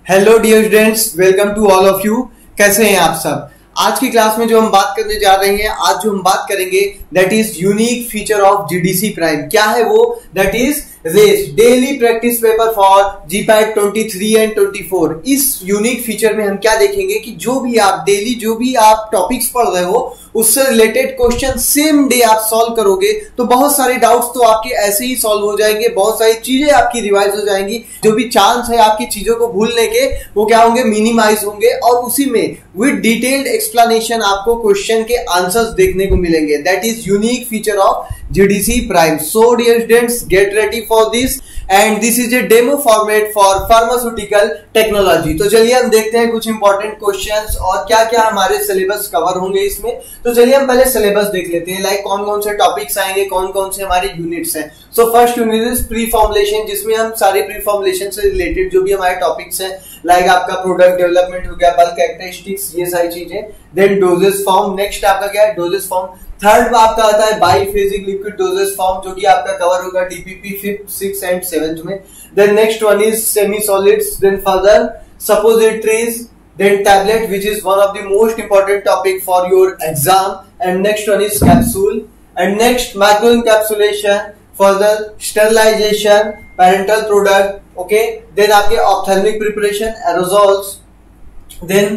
Hello dear students, welcome to all of you. कैसे हैं आप सब? आज की क्लास में जो हम बात करने जा रहे हैं, आज जो हम बात करेंगे that is unique feature of GDC Prime. क्या है वो? That is race daily practice paper for GPAT 23 and 24। इस यूनिक फीचर में हम क्या देखेंगे कि जो भी आप डेली जो भी आप टॉपिक्स पढ़ रहे हो उससे रिलेटेड क्वेश्चन सेम डे आप सॉल्व करोगे तो बहुत सारे डाउट्स तो आपके ऐसे ही सॉल्व हो जाएंगे, बहुत सारी चीजें आपकी रिवाइज हो जाएंगी। जो भी चांस है आपकी चीजों को भूलने के वो क्या होंगे? मिनिमाइज होंगे। और उसी में विद डिटेल्ड एक्सप्लेनेशन आपको क्वेश्चन के आंसर्स देखने को मिलेंगे। That is unique feature of GDC Prime. So dear students, get ready for this and this is a demo format for pharmaceutical technology. तो चलिए हम देखते हैं कुछ इंपॉर्टेंट क्वेश्चंस और क्या क्या हमारे सिलेबस कवर होंगे इसमें। तो चलिए हम पहले सिलेबस देख लेते हैं, लाइक कौन कौन से टॉपिक्स आएंगे, कौन कौन से हमारे यूनिट्स हैं। So first unit is pre formulation, जिसमें हम सारे प्री फॉर्मुलेशन से रिलेटेड जो भी हमारे टॉपिक्स हैं, लाइक आपका प्रोडक्ट डेवलपमेंट हो गया, बल्क कैरेक्टरिस्टिक्स, ये सारी चीजें। देन डोजेस फॉर्म, नेक्स्ट आपका क्या है? Doses form. थर्ड आपका आता है बाइफेजिक लिक्विड डोजेस फॉर्म, जो कि आपका कवर होगा DPP 5th, 6th and 7th में। Then next one is semi solids, then further suppositories, then tablet, which is one of the most important topic for your exam, and next one is capsule, and next micro encapsulation, further sterilization, parental product, okay, then आपके ophthalmic preparation, aerosols, then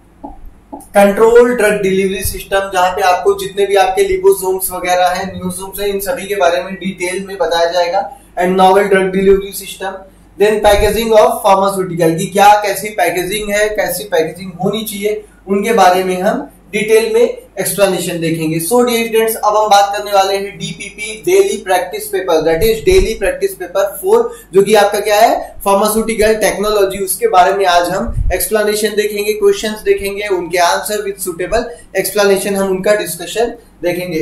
control drug delivery system, जहां पे आपको जितने भी आपके liposomes वगैरह हैं, न्यूसोम्स हैं, इन सभी के बारे में डिटेल में बताया जाएगा। And novel drug delivery system. Then packaging of pharmaceutical, की क्या कैसी पैकेजिंग है, कैसी पैकेजिंग होनी चाहिए, उनके बारे में हम डिटेल में एक्सप्लेनेशन देखेंगे। सो डियर स्टूडेंट्स, अब हम बात करने वाले हैं DPP daily practice paper, that is daily practice paper 4, जो कि आपका क्या है? Pharmaceutical technology. उसके बारे में आज हम एक्सप्लेनेशन देखेंगे, क्वेश्चंस देखेंगे, उनके आंसर विद सुटेबल एक्सप्लेनेशन, हम उनका डिस्कशन देखेंगे।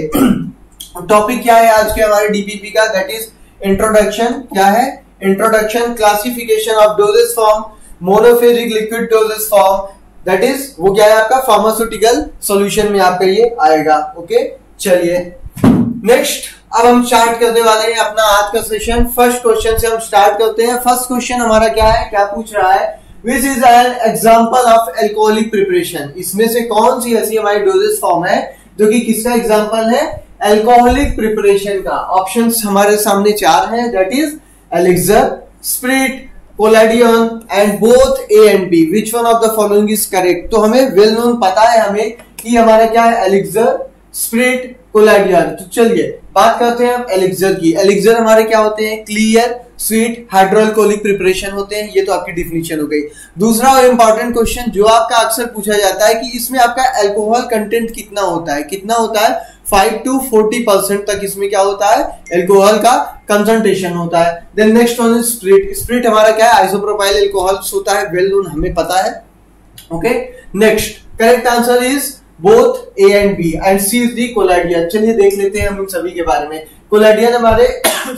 टॉपिक क्या है आज के हमारे DPP का? That is introduction. क्या है? Introduction, classification of doses form, monophasic liquid doses form, that is वो क्या है आपका? फार्मास्यूटिकल सॉल्यूशन में आपका ये आएगा। ओके, चलिए नेक्स्ट अब हम स्टार्ट करने वाले हैं अपना आज का सेशन। फर्स्ट क्वेश्चन से हम स्टार्ट करते हैं। फर्स्ट क्वेश्चन हमारा क्या है? क्या पूछ रहा है? Which is an example of alcoholic preparation. इसमें से कौन सी ऐसी हमारी डोजेस फॉर्म है जो कि किसका एग्जाम्पल है? एल्कोहलिक प्रिपरेशन का। ऑप्शंस हमारे सामने 4 हैं, that is elixir, spirit, collodion and both A and B. Which one of the following is correct? तो हमें वेल नोन पता है हमें कि हमारा क्या है? Elixir, spirit, collodion. तो चलिए बात करते हैं हम एलिक्सर की। एलिक्सर हमारे क्या होते हैं? क्लियर, स्वीट, हाइड्रोअल्कोहलिक प्रिपरेशन होते हैं। ये तो आपकी डिफिनीशन हो गई। दूसरा और इंपॉर्टेंट क्वेश्चन जो आपका अक्सर पूछा जाता है कि इसमें आपका अल्कोहल कंटेंट कितना होता है? कितना होता है? 5 to 40% तक इसमें क्या होता है? अल्कोहल का कंसंट्रेशन होता है। Then next one is spirit. Spirit हमारा क्या है? आइसोप्रोपाइल अल्कोहल होता है, वेल नोन, हमें पता है। Okay, next correct answer is both A and B and C is the collodion. चलिए देख लेते हैं हम इन सभी के बारे में। कोलाडियन हमारे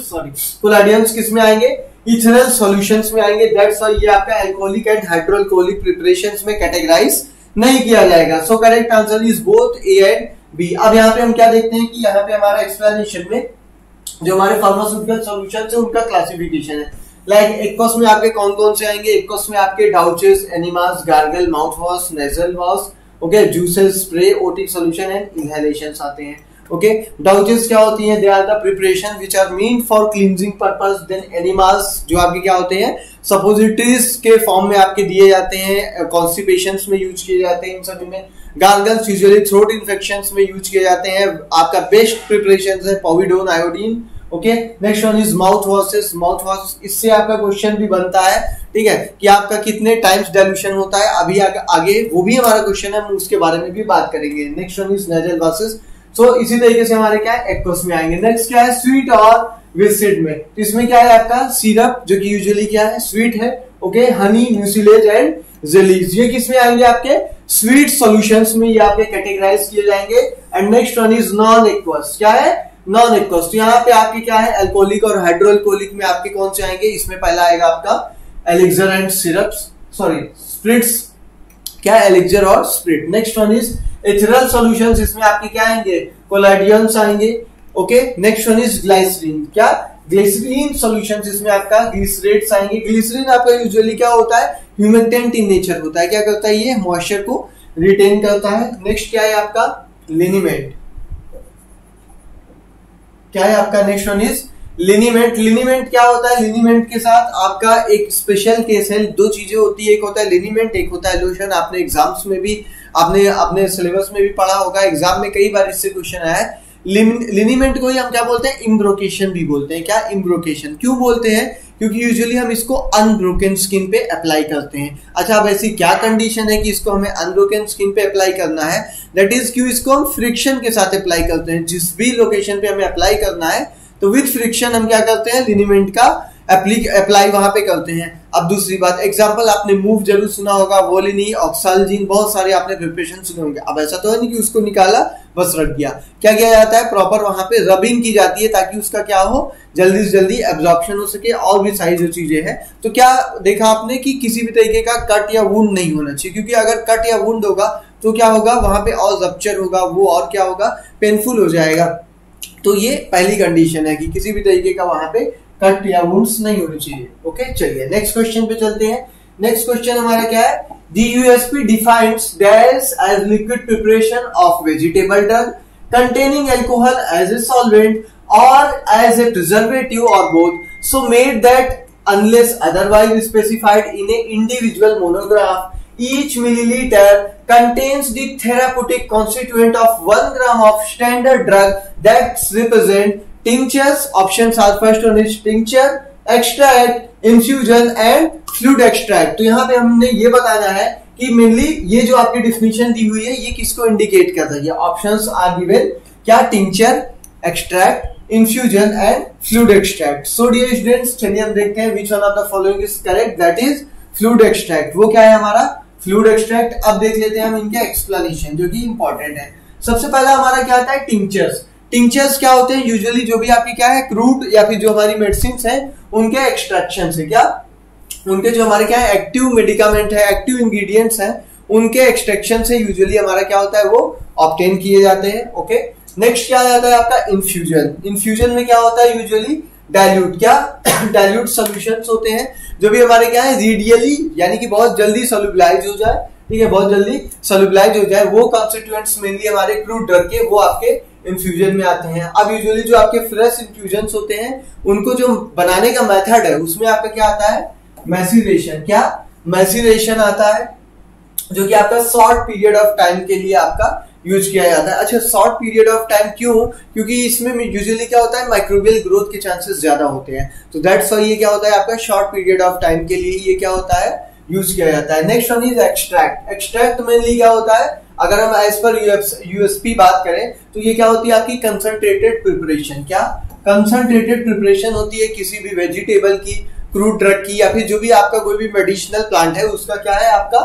कोलाडियंस किस में आएंगे? इथेनॉल सॉल्यूशंस में आएंगे। दैट्स व्हाई ये आपका अल्कोहलिक एंड हाइड्रोअल्कोहलिक प्रिपरेशंस में कैटेगराइज नहीं किया जाएगा। So correct answer is both A and B। अब यहाँ पे हम क्या देखते हैं कि यहाँ पे हमारा एक्सप्लेनेशन में जो हमारे फार्मास्यूटिकल सॉल्यूशन है उनका क्लासिफिकेशन है। लाइक एक्वस में आपके कौन कौन से आएंगे? एक्वस में आपके douches, enemas, gargle, mouth wash, nasal wash, okay, juices, spray, otic solution and inhalations आते हैं। ओके, डाउचेस क्या होती हैं? They are the preparation which are mean for cleansing purpose. Then enemas जो आपके क्या होते हैं? सपोजिटरीज के फॉर्म में आपके दिए जाते हैं, कॉन्स्टिपेशंस में यूज किए जाते हैं इन सभी में। गार्गल्स यूजुअली थ्रोट इन्फेक्शंस में यूज किए जाते हैं। आपका बेस्ट प्रिपरेशन है povidone, iodine. Okay, next one is mouth washes. Mouth wash, इससे आपका क्वेश्चन भी बनता है, ठीक है, कि आपका कितने टाइम्स डाइल्यूशन होता है। अभी आगे वो भी हमारा क्वेश्चन है, हम उसके बारे में भी बात करेंगे। Next one is nasal washes. So इसी तरीके से हमारे क्या है? एक्वस में आएंगे। नेक्स्ट क्या है? स्वीट और विसिड में। तो इसमें क्या है आपका? सिरप, जो कि यूजुअली क्या है? स्वीट है। Okay, honey, mucilage and jellies, ये किस में आएंगे? आपके स्वीट सॉल्यूशंस में ये आपके कैटेगराइज किए जाएंगे। And next one is non aqueous. क्या है? Non aqueous. तो यहाँ पे आपके क्या है? अल्कोहलिक और हाइड्रोअल्कोहलिक में आपके कौन से आएंगे? इसमें पहला आएगा आपका elixir and syrups, sorry spirits. क्या है? एलिक्सर और spirit. Next one is ethereal solutions, इसमें आपके क्या आएंगे? कोलाडियंस आएंगे। Okay, next one is glycerin. क्या? ग्लिसरीन सॉल्यूशंस, इसमें आपका ग्लिसरेट्स आएंगे। ग्लिसरीन आपका यूजुअली क्या होता है, ह्यूमेक्टेंट इन नेचर होता है। क्या करता है, ये मॉइस्चर को रिटेन करता है। नेक्स्ट क्या है आपका, लिनीमेंट। क्या है आपका, next one is liniment. Liniment क्या होता है, लिनीमेंट के साथ आपका एक स्पेशल केस है, दो चीजें होती है, एक होता है लिनीमेंट, एक होता है लोशन। आपने एग्जाम्स में भी, आपने अपने सिलेबस में भी पढ़ा होगा, एग्जाम में कई बार इससे क्वेश्चन आया है। लिनीमेंट को ही हम क्या बोलते हैं, इम्ब्रोकेशन भी बोलते हैं। क्या, इम्ब्रोकेशन। क्यों बोलते हैं, क्योंकि यूजुअली हम इसको अनब्रोकन स्किन पे अप्लाई करते हैं। अच्छा, अब ऐसी क्या कंडीशन है कि इसको हमें अनब्रोकन स्किन पे अप्लाई करना है, दैट इज क्यों इसको हम फ्रिक्शन के साथ अप्लाई करते हैं। जिस भी लोकेशन पे हमें अप्लाई करना है तो विद फ्रिक्शन हम क्या करते हैं, लिनीमेंट का अप्लाई वहां पे करते हैं। अब दूसरी बात, एग्जांपल आपने मूव जरूर सुना होगा, वोलिनी, ऑक्साल्जिन, बहुत सारे आपने प्रिपरेशन सुने होंगे। अब ऐसा तो है नहीं कि उसको निकाला बस रख दिया। क्या किया जाता है, प्रॉपर वहां पे रबिंग की जाती है ताकि उसका क्या हो, जल्दी से जल्दी एब्जॉर्प्शन हो सके, और भी सारी जो चीजें हैं। तो क्या देखा आपने कि किसी भी तरीके का कट या वुंड नहीं होना चाहिए, क्योंकि अगर कट या वुंड होगा तो क्या होगा, वहां पे और रप्चर होगा, वो और क्या होगा, पेनफुल हो जाएगा। तो ये पहली कंडीशन है कि किसी भी तरीके का वहां पे कट या वुंड्स नहीं होनी चाहिए। ओके, चलिए नेक्स्ट क्वेश्चन पे चलते हैं। नेक्स्ट क्वेश्चन हमारा क्या है, DUSP defines dash as liquid preparation of vegetable drug containing alcohol as a solvent or as a preservative or both, so made that unless otherwise specified in a individual monograph, each milliliter contains the therapeutic constituent of 1 gram of standard drug that represent tinctures. Options are, first one is tincture, extract, infusion and fluid extract। तो यहाँ पे हमने ये बताना है कि mainly ये जो आपकी डिफिनीशन दी हुई है ये किसको इंडिकेट कर रही है। ऑप्शंस आर गिवन, क्या, tincture, extract, infusion and fluid extract. So dear students, चलिए हम देखते हैं which one of the following is correct, that is fluid extract. वो क्या है हमारा, फ्लूइड एक्सट्रैक्ट। अब देख लेते हैं हम इनके एक्सप्लेनेशन जो कि इंपॉर्टेंट है। सबसे पहला हमारा क्या आता है, टिंचर्स। टिंचर्स क्या होते हैं, यूजुअली जो भी आपकी क्या है, क्रूड या फिर जो हमारी मेडिसिन है उनके एक्सट्रैक्शन से, क्या, उनके जो हमारे क्या है एक्टिव मेडिकामेंट है, एक्टिव इंग्रेडिएंट्स हैं, उनके एक्सट्रैक्शन से यूजुअली हमारा क्या होता है, वो ऑब्टेन किए जाते हैं। ओके, नेक्स्ट क्या आता है आपका, इन्फ्यूजन। इन्फ्यूजन में क्या होता है, यूजुअली डाइल्यूट, क्या, डाइल्यूट सॉल्यूशंस होते हैं जो भी हमारे क्या है, रेडियली यानी कि बहुत जल्दी सोल्यूबलाइज हो जाए, ठीक है, बहुत जल्दी सोल्यूबलाइज हो जाए, वो कॉन्स्टिट्यूएंट्स मेनली हमारे क्रूड ड्रग के वो आपके इन्फ्यूजन में आते हैं। अब यूजुअली जो आपके फ्रेश इन्फ्यूजन्स होते हैं उनको जो बनाने का मेथड है उसमें आपका क्या आता है, मैसीरेशन। क्या, मैसीरेशन आता है, जो कि आपका शॉर्ट पीरियड ऑफ टाइम के लिए आपका यूज किया जाता है। अच्छा, शॉर्ट पीरियड ऑफ टाइम क्यों, क्योंकि इसमें यूजुअली क्या होता है, माइक्रोबियल ग्रोथ के चांसेस ज्यादा होते हैं, तो दैट्स व्हाई ये क्या होता है आपका शॉर्ट पीरियड ऑफ टाइम के लिए ये क्या होता है, यूज किया जाता है। Next one is extract. Extract mainly क्या होता है, अगर हम एज पर यूएसपी बात करें तो ये क्या होती है आपकी कंसंट्रेटेड प्रिपरेशन। क्या, कंसंट्रेटेड प्रिपरेशन होती है किसी भी वेजिटेबल की, क्रूड ड्रग की, या फिर जो भी आपका कोई भी मेडिसिनल प्लांट है उसका क्या है आपका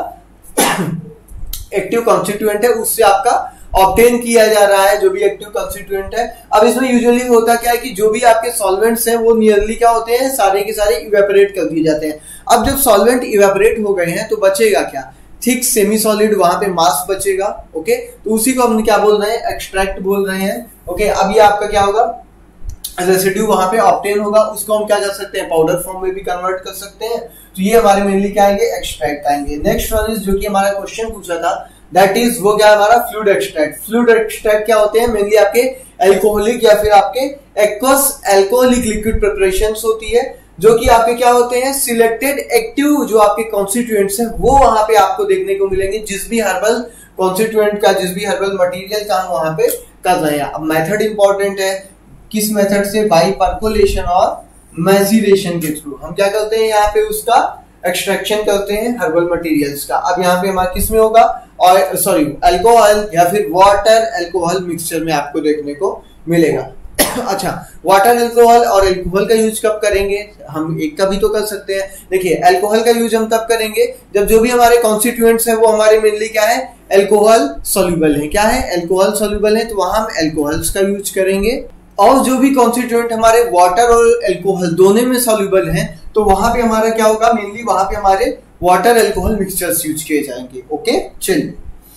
एक्टिव कॉन्स्टिट्यूएंट है, उससे आपका ऑब्टेन किया जा रहा है जो भी एक्टिव कॉन्स्टिट्यूएंट है। अब इसमें यूजुअली होता क्या है कि जो भी आपके सॉल्वेंट्स हैं वो नियरली क्या होते हैं, सारे के सारे इवेपोरेट कर दिए जाते हैं। अब जब सॉल्वेंट इवेपोरेट हो गए हैं तो बचेगा क्या, थिक सेमी सॉलिड वहां पे मास बचेगा। ओके, तो उसी को हम क्या बोल रहे हैं, एक्सट्रैक्ट बोल रहे हैं। ओके, अब ये आपका क्या होगा, रेसिड्यू वहां पे ऑब्टेन होगा, उसको हम क्या कर सकते हैं, पाउडर फॉर्म में भी कन्वर्ट कर सकते हैं। तो ये हमारे मेनली क्या आएंगे, एक्सट्रैक्ट आएंगे। नेक्स्ट वन इज, जो कि हमारा क्वेश्चन पूछा था, दैट इज वो क्या हमारा फ्लूइड एक्सट्रैक्ट। फ्लूइड एक्सट्रैक्ट क्या होते हैं, मेनली आपके एल्कोहलिक या फिर आपके एक्वस एल्कोहलिक लिक्विड प्रिपरेशंस होती है, जो कि आपके क्या होते हैं, सिलेक्टेड एक्टिव जो आपके कॉन्स्टिट्यूएंट्स हैं वो वहां पे आपको देखने को मिलेंगे, जिस भी हर्बल कॉन्स्टिट्यूएंट का, जिस भी हर्बल मटेरियल का हम वहां पे कर रहे हैं। अब मेथड इंपॉर्टेंट है, किस मेथड से, बाई परकोलेशन और मैसीरेशन के थ्रू हम क्या करते हैं, यहाँ पे उसका एक्सट्रैक्शन करते हैं हर्बल मटेरियल्स का। अब यहाँ पे हमारा किस में होगा, और सॉरी अल्कोहल या फिर वाटर अल्कोहल मिक्सचर में आपको देखने को मिलेगा। अच्छा, वाटर अल्कोहल और अल्कोहल का यूज कब करेंगे, हम एक का भी तो कर सकते हैं। देखिए, अल्कोहल का यूज हम तब करेंगे जब जो भी हमारे कॉन्स्टिट्यूएंट्स हैं वो हमारे मेनली क्या है, अल्कोहल सॉल्युबल है। क्या है, अल्कोहल सॉल्युबल है, तो वहां हम अल्कोहल्स का यूज करेंगे। और जो भी कॉन्स्टिट्यूएंट हमारे वाटर और अल्कोहल दोनों में सॉल्युबल हैं तो वहां पे हमारा क्या होगा, मेनली वहां पे हमारे वाटर अल्कोहल मिक्सचर्स यूज किए जाएंगे। ओके, चलिए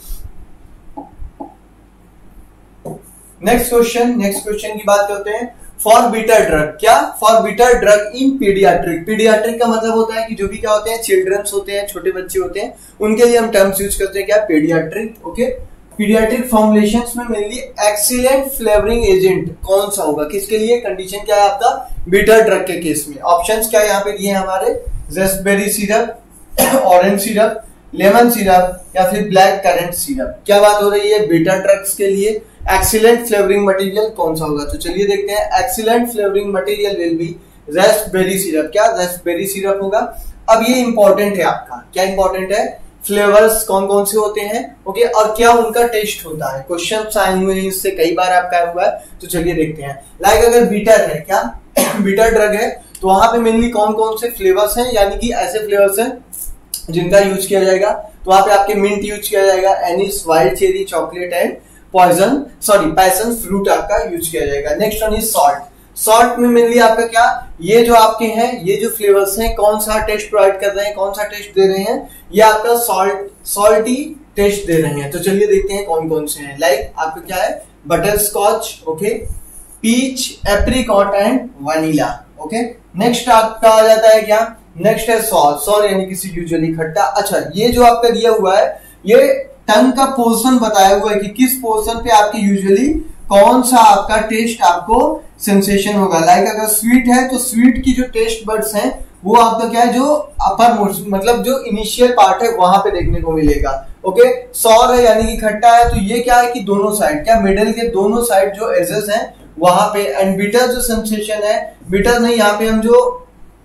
नेक्स्ट क्वेश्चन की बात करते हैं। फॉर बीटा ड्रग, क्या for beta drug in pediatric. Pediatric का मतलब होता है कि जो भी क्या होते हैं, चिल्ड्रंस होते हैं, छोटे बच्चे होते हैं, उनके लिए हम टर्म्स यूज करते हैं क्या, पीडियाट्रिक। ओके, पीडियाट्रिक फॉर्मुलेशंस में मेनली एक्सीलेंट फ्लेवरिंग एजेंट कौन सा होगा, किसके लिए, कंडीशन क्या है आपका, बीटा ड्रग के केस में। ऑप्शंस क्या यहाँ पे दिए हैं हमारे, raspberry syrup, orange syrup, lemon syrup या फिर ब्लैक करंट सिरप। क्या बात हो रही है, बीटा ड्रग्स के लिए एक्सीलेंट फ्लेवरिंग मटेरियल कौन सा होगा, तो चलिए देखते हैं। Excellent flavouring material will be raspberry syrup, क्या रेस्पबेरी सिरप होगा। अब ये इंपॉर्टेंट है आपका, क्या इंपॉर्टेंट है, फ्लेवर्स कौन कौन से होते हैं, ओके, और क्या उनका टेस्ट होता है, क्वेश्चन आए हुए हैं इससे कई बार आपका हुआ है, तो चलिए देखते हैं। लाइक अगर बीटर है, क्या बीटा ड्रग है, तो वहां पे मेनली कौन कौन से फ्लेवर्स हैं, यानी कि ऐसे फ्लेवर्स हैं जिनका यूज किया जाएगा, तो वहां पे आपके मिंट यूज किया जाएगा, anise, wild cherry, chocolate and passion fruit आपका यूज किया जाएगा। Next one is salt. Salt में मेनली आपका क्या, ये जो आपके हैं, ये जो फ्लेवर्स हैं, कौन सा टेस्ट प्रोवाइड कर रहे हैं, कौन सा टेस्ट दे रहे हैं, ये आपका सॉल्टी टेस्ट दे रहे हैं। तो चलिए देखते हैं कौन कौन से हैं। लाइक आपका क्या है, butterscotch, okay, peach, apricot and vanilla. Okay, next आपका आ जाता है क्या, नेक्स्ट है सॉर यानी कि यूजुअली खट्टा। अच्छा, ये जो आपका दिया हुआ है, ये टंग का पोर्शन बताया हुआ है कि किस पोर्शन पे आपके यूजुअली कौन सा आपका टेस्ट आपको सेंसेशन होगा। लाइक अगर स्वीट है तो स्वीट की जो टेस्ट बड्स हैं वो आपका क्या है, जो अपर मतलब जो इनिशियल पार्ट है वहां पे देखने को मिलेगा। ओके, सॉर है यानी कि खट्टा है, तो ये क्या है कि दोनों साइड, क्या मिडिल के दोनों साइड जो एजेस हैं वहां पे। एंड बिटर जो सेंसेशन है, बिटर नहीं, यहाँ पे हम जो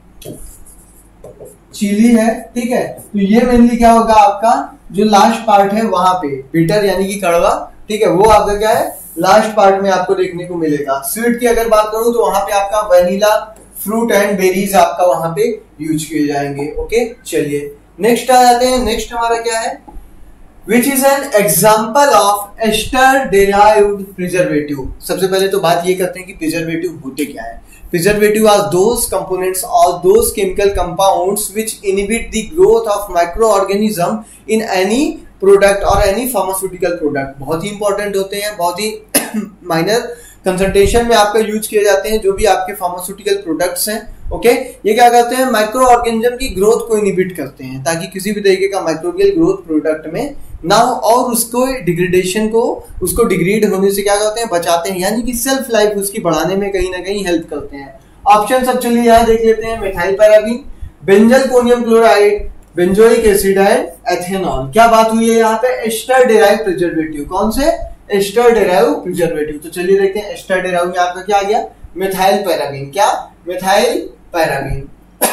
चिली है, ठीक है, तो ये मेनली क्या होगा आपका, जो लास्ट पार्ट है वहां पे बिटर यानी कि कड़वा, ठीक है, वो आपका क्या है, लास्ट पार्ट में आपको देखने को मिलेगा। स्वीट की अगर बात करूं तो वहां पे आपका वनीला, फ्रूट एंड बेरीज आपका वहां पे यूज किए जाएंगे। ओके, चलिए नेक्स्ट आ जाते हैं। नेक्स्ट हमारा क्या है, which is an example of ester derived preservative. सबसे पहले तो बात ये करते हैं कि प्रिजर्वेटिव होते क्या है। Preservative are those components or those chemical compounds which inhibit the growth of microorganism in any product or any pharmaceutical product। बहुत ही इंपॉर्टेंट होते हैं, बहुत ही माइनर कंसंट्रेशन में आपका यूज किए जाते हैं जो भी आपके फार्मास्यूटिकल प्रोडक्ट्स हैं। ओके, ये क्या करते हैं, माइक्रो ऑर्गेनिज्म की ग्रोथ को इनहिबिट करते हैं ताकि किसी भी तरीके का माइक्रोबियल ग्रोथ प्रोडक्ट में ना हो, और उसको डिग्रेडेशन को, उसको डिग्रेड होने से क्या करते हैं, बचाते हैं, यानी कि सेल्फ लाइफ उसकी बढ़ाने में कहीं ना कहीं हेल्प करते हैं। ऑप्शन सब चलिए यहाँ देख लेते हैं। Methyl paraben, benzalkonium chloride, benzoic acid and ethanol. क्या बात हुई है यहाँ पे, एस्टर डेराइव्ड प्रिजर्वेटिव। कौन से, एस्टर डेराइव्ड प्रिजर्वेटिव। तो चलिए देखते हैं, एस्टर डेराइव्ड में आपका क्या आ गया, मिथाइल पैराबीन, क्या मिथाइल पैराबीन।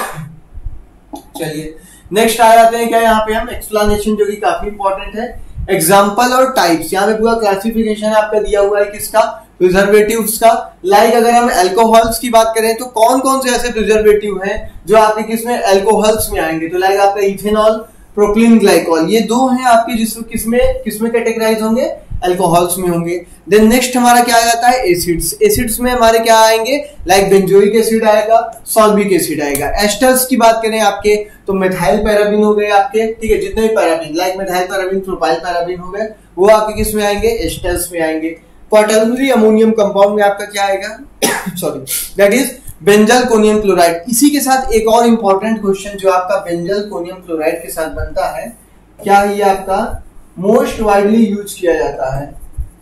चलिए नेक्स्ट आ जाते हैं, क्या यहाँ पे हम एक्सप्लेनेशन जो कि काफी इंपॉर्टेंट है, एग्जाम्पल और टाइप्स। यहाँ पे पूरा क्लासिफिकेशन आपका दिया हुआ है किसका, प्रिजर्वेटिव्स का। लाइक अगर हम अल्कोहल्स की बात करें तो कौन कौन से ऐसे प्रिजर्वेटिव हैं जो आपके किसमें, अल्कोहल्स में आएंगे। तो लाइक आपका इथेनॉल, प्रोपिलीन ग्लाइकॉल, ये दो हैं आपके जिसमें किसमें कैटेगराइज होंगे, अल्कोहल्स में होंगे। देन नेक्स्ट हमारा क्या आ जाता है, एसिड्स। एसिड्स में हमारे क्या आएंगे, लाइक बेंजोइक एसिड आएगा, सॉल्बिक एसिड आएगा। एस्टर्स की बात करें आपके तो मिथाइल पैराबीन हो गए आपके, ठीक है, जितने भी paraben, like methyl paraben, propyl paraben हो गए, वो आपके किस में आएंगे, एस्टर्स में आएंगे। क्वाटर्नरी अमोनियम कंपाउंड में आपका क्या आएगा, sorry, that is benzalkonium chloride. इसी के साथ एक और इंपॉर्टेंट क्वेश्चन जो आपका बेंजलकोनियम क्लोराइड के साथ बनता है, क्या ये आपका मोस्ट वाइडली यूज किया जाता है,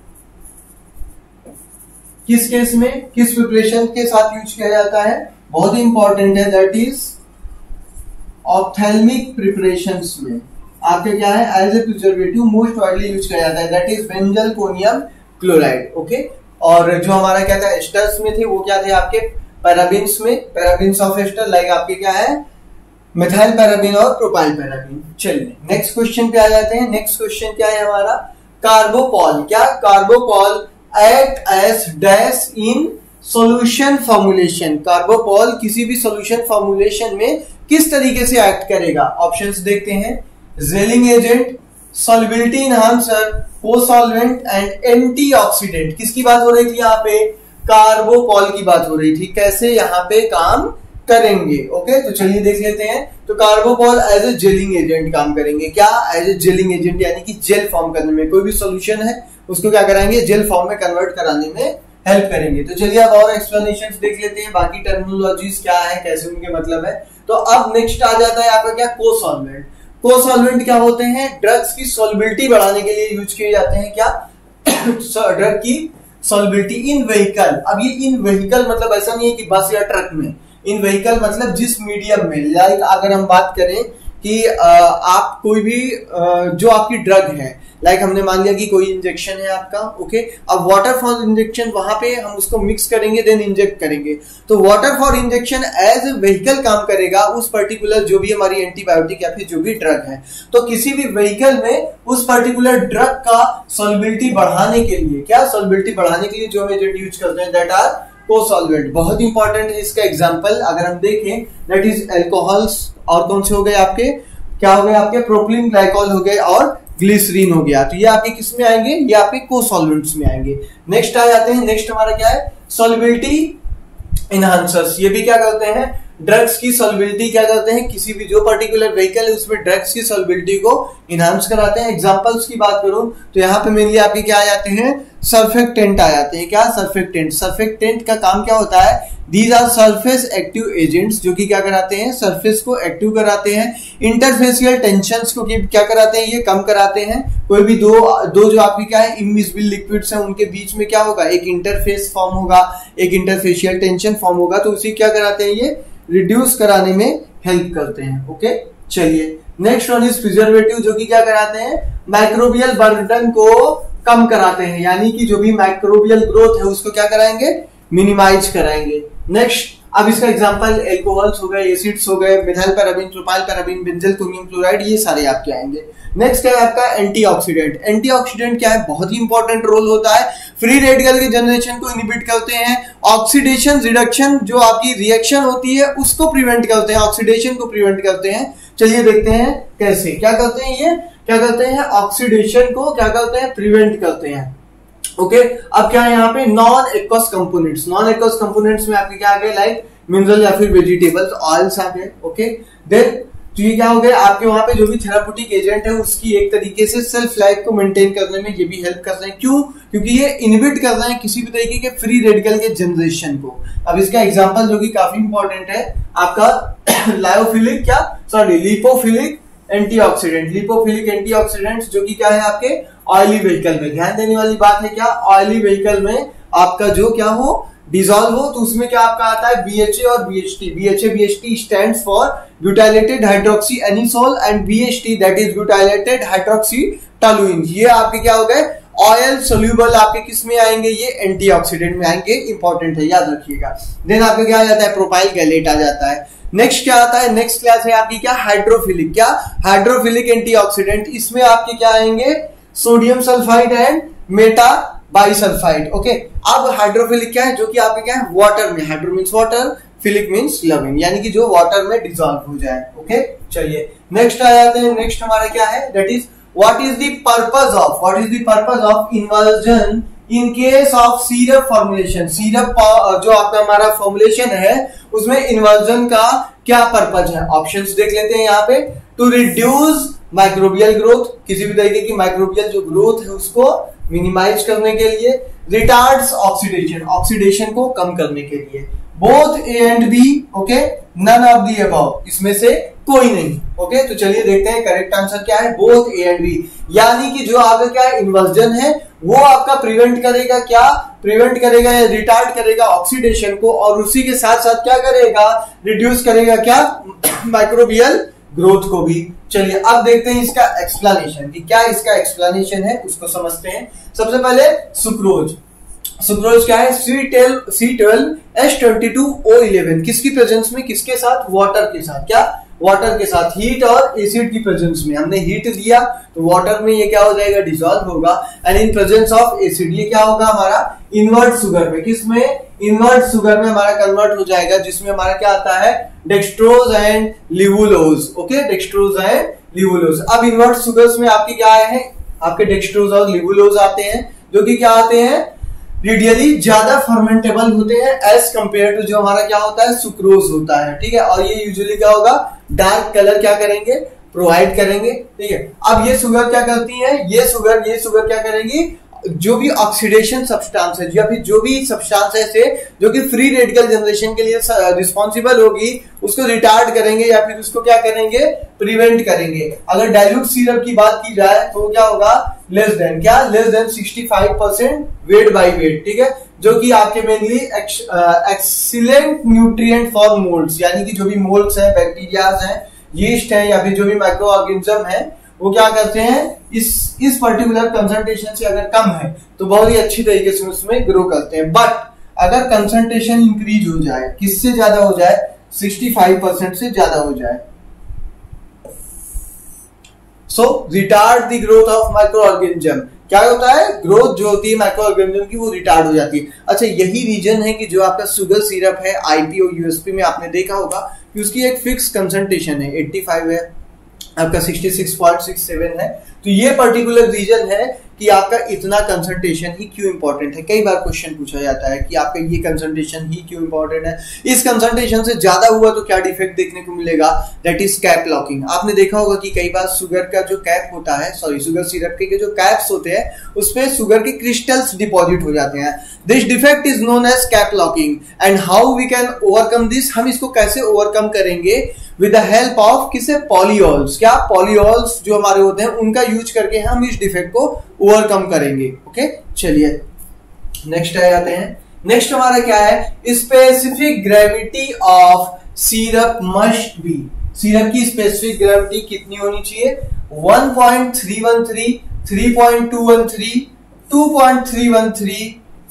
किस केस में, किस प्रिपरेशन के साथ यूज किया जाता है, बहुत ही इंपॉर्टेंट है, दैट इज ऑप्थेल्मिक प्रिपरेशंस में आपके क्या है, as a preservative most widely use किया जाता है, that is benzalkonium chloride. Okay, और जो हमारा क्या था, एस्टर्स में थे वो क्या थे आपके, पैराबीन्स में, पैराबीन्स ऑफ एस्टर, लाइक आपके क्या है, मिथाइल पैराबीन और प्रोपाइल पैराबीन। चलिए नेक्स्ट क्वेश्चन पे आ जाते हैं। नेक्स्ट क्वेश्चन क्या है हमारा, कार्बोपॉल। क्या, carbopol act as dash in solution formulation. Carbopol किसी भी सॉल्यूशन फॉर्मुलेशन में किस तरीके से एक्ट करेगा। ऑप्शंस देखते हैं, gelling agent, solubility enhancer, cosolvent and antioxidant. किसकी बात हो रही थी यहाँ पे, कार्बोपॉल की बात हो रही थी, कैसे यहाँ पे काम करेंगे। ओके, तो चलिए देख लेते हैं। तो carbopol as a gelling agent काम करेंगे। क्या, एज ए जेलिंग एजेंट, यानी कि जेल फॉर्म करने में, कोई भी सॉल्यूशन है उसको क्या कराएंगे, जेल फॉर्म में कन्वर्ट कराने में हेल्प करेंगे। तो चलिए अब और एक्सप्लेनेशंस देख लेते हैं, बाकी टर्मिनोलॉजीज क्या है, कैसे उनके मतलब है। तो अब नेक्स्ट आ जाता है आपका क्या, को-सॉल्वेंट। को-सॉल्वेंट क्या होते हैं, ड्रग्स की सॉल्युबिलिटी बढ़ाने के लिए यूज किए जाते हैं क्या, ड्रग की सॉल्युबिलिटी इन व्हीकल। अब ये इन व्हीकल मतलब ऐसा नहीं है कि बस या ट्रक में, इन व्हीकल मतलब जिस मीडियम में, लाइक अगर हम बात करें कि आप कोई भी जो आपकी ड्रग है, लाइक हमने मान लिया कि कोई इंजेक्शन है आपका, ओके, अब वाटर फॉर इंजेक्शन वहां पे हम उसको मिक्स करेंगे देन इंजेक्ट करेंगे। तो water for injection as a vehicle काम करेगा उस पर्टिकुलर जो भी हमारी एंटीबायोटिक या फिर जो भी ड्रग है। तो किसी भी व्हीकल में उस पर्टिकुलर ड्रग का सॉल्युबिलिटी बढ़ाने के लिए, क्या सॉल्युबिलिटी बढ़ाने के लिए जो हम एजेंट यूज करते हैं दैट आर को-सॉल्वेंट। बहुत इंपॉर्टेंट है इसका एग्जांपल अगर हम देखें दैट इज अल्कोहल्स, और कौन से हो गए आपके, क्या हो गए आपके, प्रोपिलीन ग्लाइकॉल हो गए और ग्लिसरीन हो गया। तो ये आपके किस में आएंगे, ये आपके को-सॉल्वेंट्स में आएंगे। नेक्स्ट आ जाते हैं, नेक्स्ट हमारा क्या है, सॉल्युबिलिटी एनहांसर्स। ये भी क्या करते हैं, ड्रग्स की सॉल्युबिलिटी क्या करते हैं, किसी भी जो पर्टिकुलर व्हीकल है उसमें ड्रग्स की सॉल्युबिलिटी को इनहांस कराते हैं। एग्जांपल्स की बात करूं तो यहाँ पे मेनली आपके क्या आ जाते हैं, सर्फेक्टेंट आ जाते हैं। क्या, सर्फेक्टेंट। सर्फेक्टेंट का काम क्या होता है, these are surface active agents, जो कि क्या कराते हैं, सरफेस को एक्टिव कराते हैं। इंटरफेसियल टेंशंस को क्या कराते हैं, ये कम कराते हैं। कोई भी दो जो आपकी क्या है इमिसिबल लिक्विड्स हैं उनके बीच में क्या होगा, एक इंटरफेस फॉर्म होगा, एक इंटरफेशियल टेंशन फॉर्म होगा, तो उसी क्या कराते हैं, ये रिड्यूस कराने में हेल्प करते हैं। ओके, चलिए नेक्स्ट वन इज प्रिजर्वेटिव, जो कि क्या कराते हैं, माइक्रोबियल बर्डन को कम कराते हैं, यानी कि जो भी माइक्रोबियल ग्रोथ है उसको क्या कराएंगे, मिनिमाइज कराएंगे। नेक्स्ट, अब इसका एग्जांपल एल्कोहल्स हो गए, एसिड्स हो गए, methyl paraben, propyl paraben, benzalkonium chloride, ये सारे आपके आएंगे। नेक्स्ट क्या है आपका, एंटीऑक्सीडेंट। एंटीऑक्सीडेंट क्या है, बहुत ही इंपॉर्टेंट रोल होता है, फ्री रेडिकल के जनरेशन को इनहिबिट करते हैं, ऑक्सीडेशन रिडक्शन जो आपकी रिएक्शन होती है उसको प्रिवेंट करते हैं, ऑक्सीडेशन को प्रिवेंट करते हैं। चलिए देखते हैं कैसे, क्या करते हैं, ये क्या करते हैं, ऑक्सीडेशन को क्या करते हैं, प्रिवेंट करते हैं। ओके, अब क्या है यहाँ पे, non aqueous components. Non aqueous components में आपके क्या आ गए, लाइक मिनरल या फिर वेजिटेबल्स ऑयल्स आ गए। ओके, देन तो ये क्या हो गया आपके वहां पे जो भी थेराप्यूटिक एजेंट है उसकी एक तरीके से सेल्फ लाइफ को मेंटेन करने में ये भी हेल्प कर रहे हैं। क्यों, क्योंकि ये इनहिबिट कर रहे हैं किसी भी तरीके के फ्री रेडिकल के जनरेशन को। अब इसका एग्जांपल जो कि काफी इंपॉर्टेंट है आपका लायोफिलिक क्या, sorry lipophilic antioxidant. Lipophilic antioxidants जो कि क्या है आपके ऑयली व्हीकल में, ध्यान देने वाली बात है क्या, ऑयली व्हीकल में आपका जो क्या हो डिसॉल्व हो, तो उसमें क्या आपका आता है BHA और BHT। BHA BHT stands for butylated hydroxy anisole and BHT that is butylated hydroxy toluene. ये आपके क्या हो गए, ऑयल सोल्यूबल आपके किस में आएंगे, ये एंटीऑक्सीडेंट में आएंगे, इंपॉर्टेंट है याद रखिएगा। देन आपके क्या आ जाता है, प्रोपाइल गैलेट आ जाता है। नेक्स्ट क्या आता है, नेक्स्ट क्लास है आपकी क्या, हाइड्रोफिलिक। क्या, हाइड्रोफिलिक एंटीऑक्सीडेंट। इसमें आपके क्या आएंगे, sodium sulphide and meta bisulphide. Okay, अब हाइड्रोफिलिक क्या है, जो कि आपके क्या है, वाटर में, hydro means water, philic means loving, यानी कि जो वाटर में डिसॉल्व हो जाए। ओके, चलिए नेक्स्ट आ जाते हैं। नेक्स्ट हमारा क्या है, that is what is the purpose of inversion in case of syrup formulation. Syrup जो आपका हमारा फॉर्मुलेशन है उसमें इन्वर्जन का क्या पर्पज है, ऑप्शंस देख लेते हैं यहाँ पे। टू रिड्यूस माइक्रोबियल ग्रोथ, किसी भी तरीके की माइक्रोबियल जो ग्रोथ है उसको मिनिमाइज करने के लिए। रिटार्ड्स ऑक्सीडेशन, ऑक्सीडेशन को कम करने के लिए। Both A and B, okay, none of the above, इसमें से कोई नहीं। ओके, तो चलिए देखते हैं करेक्ट आंसर क्या है, बोथ ए एंड बी, यानी कि जो आपका क्या है इन्वर्जन है वो आपका प्रिवेंट करेगा, क्या प्रिवेंट करेगा या रिटार्ड करेगा ऑक्सीडेशन को, और उसी के साथ साथ क्या करेगा, रिड्यूस करेगा क्या, माइक्रोबियल ग्रोथ को भी। चलिए अब देखते हैं इसका एक्सप्लेनेशन कि क्या इसका एक्सप्लेनेशन है, उसको समझते हैं। सबसे पहले सुक्रोज। सुक्रोज क्या है, C12H22O11, किसकी प्रेजेंस में, किसके साथ, वाटर के साथ। क्या, वाटर के साथ, हीट और एसिड की प्रेजेंस में। हमने हीट दिया तो वाटर में ये क्या हो जाएगा, डिसॉल्व होगा, and in presence of acid ये क्या होगा हमारा इन्वर्ट शुगर में, किसमें, इन्वर्ट शुगर में हमारा कन्वर्ट हो जाएगा, जिसमें हमारा क्या आता है, dextrose and levulose. Okay, dextrose and levulose. अब इन्वर्ट शुगर्स में आपके क्या आए हैं, आपके डेक्सट्रोज और लिवुलोज आते हैं, जो कि क्या आते हैं, रेडियली ज्यादा फर्मेंटेबल होते हैं एज कंपेयर टू जो हमारा क्या होता है, सुक्रोज होता है। ठीक है, और ये यूजुअली क्या होगा, डार्क कलर क्या करेंगे, प्रोवाइड करेंगे। ठीक है, अब ये शुगर क्या करती है, ये शुगर क्या करेगी, जो भी ऑक्सीडेशन सब्सटेंस है या फिर जो भी सब्सटेंस है जो कि फ्री रेडिकल जनरेशन के लिए रिस्पॉन्सिबल होगी उसको रिटार्ड करेंगे या फिर उसको क्या करेंगे, प्रिवेंट करेंगे। अगर डाइल्यूट सिरप की बात की जाए तो क्या होगा, less than 65% weight by weight, ठीक है, जो कि आपके mainly excellent nutrient for moulds, यानी कि जो भी मोल्ड्स है, बैक्टीरियाज है, यीस्ट है या फिर जो भी माइक्रो ऑर्गेनिज्म है वो क्या करते हैं, इस पर्टिकुलर कंसंट्रेशन से अगर कम है तो बहुत ही अच्छी तरीके से उसमें ग्रो करते हैं। बट अगर कंसंट्रेशन इंक्रीज हो जाए, किससे ज्यादा हो जाए, 65% से ज्यादा हो जाए, so retard the growth of micro organism. क्या होता है, ग्रोथ जो होती है माइक्रो ऑर्गेनिज्म की वो रिटार्ड हो जाती है। अच्छा, यही रीजन है कि जो आपका शुगर सिरप है आईपी और यूएसपी में आपने देखा होगा कि उसकी एक फिक्स कंसंट्रेशन है, 85 है, आपका 66.67 है। तो ये पर्टिकुलर रीजन है कि आपका इतना कंसंट्रेशन ही क्यों इंपॉर्टेंट है। कई बार क्वेश्चन पूछा जाता है कि आपका ये कंसंट्रेशन ही क्यों इंपॉर्टेंट है, इस कंसंट्रेशन से ज्यादा हुआ तो क्या डिफेक्ट देखने को मिलेगा, दैट इज कैप लॉकिंग। आपने देखा होगा कि कई बार शुगर का जो कैप होता है, शुगर सिरप के जो कैप्स होते हैं उसपे शुगर के क्रिस्टल्स डिपॉजिट हो जाते हैं। This defect is known as cap locking and how we can overcome this, हम इसको कैसे ओवरकम करेंगे, विद द हेल्प ऑफ किसे, पॉलीऑल्स। क्या, पॉलीऑल्स जो हमारे होते हैं उनका यूज करके हम इस डिफेक्ट को ओवरकम करेंगे। ओके, चलिए नेक्स्ट आ जाते हैं। नेक्स्ट हमारा क्या है, specific gravity of syrup must be. Syrup की स्पेसिफिक ग्रेविटी कितनी होनी चाहिए, 1.313, 3.213, 2.313,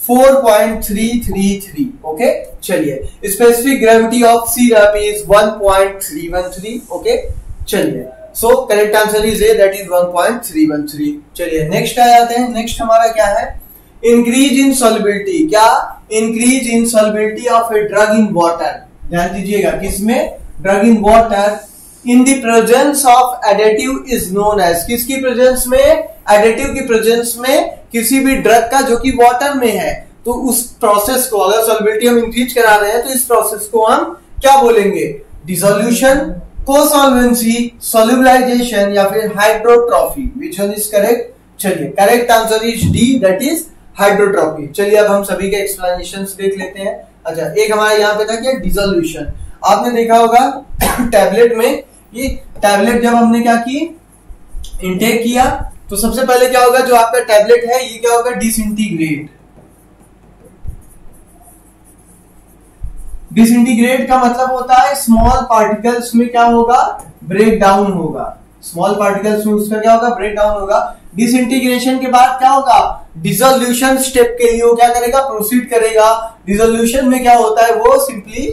4.333। ओके, चलिए specific gravity of syrup is 1.313। Okay, चलिए so correct answer is A, that is 1.313। चलिए नेक्स्ट आ जाते हैं। नेक्स्ट हमारा क्या है, इंक्रीज इन सॉल्युबिलिटी। क्या, increase in solubility of a drug in water. ध्यान दीजिएगा, किसमें, drug in water in the presence of additive is known as. किसकी प्रेजेंस में, एडिटिव की प्रेजेंस में किसी भी ड्रग का जो कि वाटर में है, तो उस प्रोसेस को, अगर सॉल्युबिलिटी हम इंक्रीज करा रहे हैं तो इस प्रोसेस को हम क्या बोलेंगे, डिसोल्यूशन, कोसॉल्वेंसी, सोल्यूबलाइजेशन या फिर hydrotropy. Which one is correct, चलिए correct answer is D, that is hydrotropy. चलिए अब हम सभी के एक्सप्लेनेशंस देख लेते हैं। अच्छा, एक हमारा यहाँ पे था क्या, डिसोल्यूशन। आपने देखा होगा टैबलेट में, ये टैबलेट जब हमने क्या की, इनटेक किया, तो सबसे पहले क्या होगा, जो आपका टैबलेट है ये क्या होगा, डिसइंटीग्रेट। डिसइंटीग्रेट का मतलब होता है स्मॉल पार्टिकल्स में क्या होगा, ब्रेक डाउन होगा। स्मॉल पार्टिकल्स में उसका क्या होगा, ब्रेक डाउन होगा। डिसइंटीग्रेशन के बाद क्या होगा, डिसोल्यूशन स्टेप के लिए वो क्या करेगा, प्रोसीड करेगा। डिसोल्यूशन में क्या होता है, वो सिंपली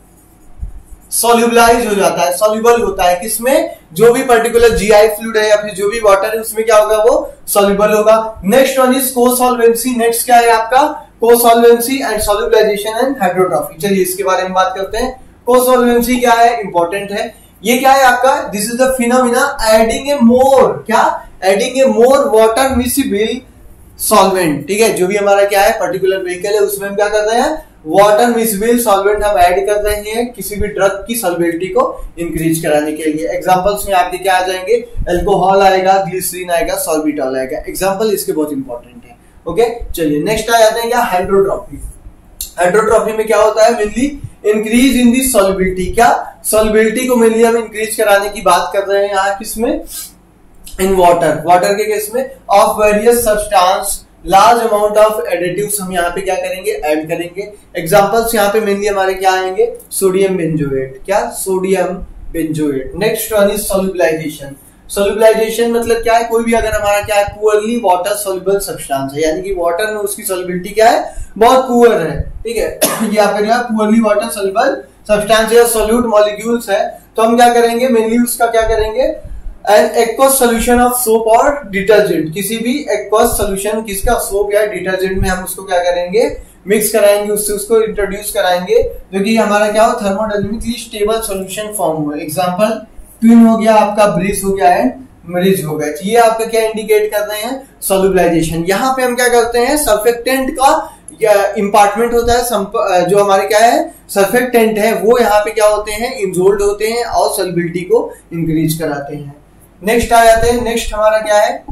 सोल्यूबलाइज हो जाता है, सोल्यूबल होता है। किसमें, जो भी पर्टिकुलर जीआई फ्लूइड है या फिर जो भी वाटर है उसमें क्या होगा, वो सोल्यूबल होगा। Next one is cosolvency. Next क्या है आपका, कोसॉल्वेंसी एंड सोल्यूबलाइजेशन एंड हाइड्रोट्रॉफी। चलिए इसके बारे में बात करते हैं। कोसॉल्वेंसी क्या है, इंपॉर्टेंट है। ये क्या है आपका, this is the phenomena adding a more, क्या, adding a more water miscible solvent. ठीक है, जो भी हमारा क्या है पर्टिकुलर व्हीकल है उसमें हम क्या कर रहे हैं, वाटर मिसिबल सॉल्वेंट हम ऐड कर रहे हैं किसी भी ड्रग की सॉल्युबिलिटी को इंक्रीज कराने के लिए। एग्जांपल्स में आपके क्या आ जाएंगे, अल्कोहल आएगा, ग्लिसरीन आएगा, सॉर्बिटॉल आएगा। एग्जांपल इसके बहुत इंपॉर्टेंट है। ओके, चलिए नेक्स्ट आ जाते हैं क्या, हाइड्रोट्रॉफी। हाइड्रोट्रॉफी में क्या होता है, mainly increase in the solubility. क्या, सॉल्युबिलिटी को मेनली हम इंक्रीज कराने की बात कर रहे हैं यहाँ किसमें, इन वाटर। वाटर के केस में of various substance, large amount of additives हम यहाँ पे क्या करेंगे, ऐड करेंगे। एग्जांपल्स यहाँ पे मेनली हमारे क्या आएंगे, सोडियम बेंजोएट। क्या, sodium benzoate. Next one is solubilization. Solubilization मतलब क्या है, कोई भी अगर हमारा क्या है, पुअरली वाटर सोल्यूबल सब्सटेंस है, यानी कि वाटर में उसकी सोल्युबिलिटी क्या है, बहुत पुअर है। ठीक है, ये आपका क्या है, पुअरली वाटर सोल्यूबल सब्सटेंस या सोल्यूट मॉलिक्यूल्स है, तो हम क्या करेंगे, मेनली उसका क्या करेंगे, an aqueous solution of soap और डिटर्जेंट। किसी भी एक्वस सोल्यूशन, किसका, सोप या डिटर्जेंट में हम उसको क्या करेंगे, मिक्स कराएंगे, उससे उसको इंट्रोड्यूस कराएंगे, जो कि हमारा क्या हो, थर्मोडायनेमिकली स्टेबल सोल्यूशन फॉर्म हो। एग्जांपल ट्विन हो गया आपका, ब्रिज हो गया एंड मरीज हो गया। ये आपका क्या इंडिकेट कर रहे हैं, सोल्यूबलाइजेशन। यहाँ पे हम क्या करते हैं, सर्फेक्टेंट का इंपार्टमेंट होता है, जो हमारे क्या है सर्फेक्टेंट है वो यहाँ पे क्या होते हैं, इंजोल्ड होते हैं और सोल्युबिलिटी को इंक्रीज कराते हैं। नेक्स्ट आ जाते हैं। नेक्स्ट हमारा क्या है,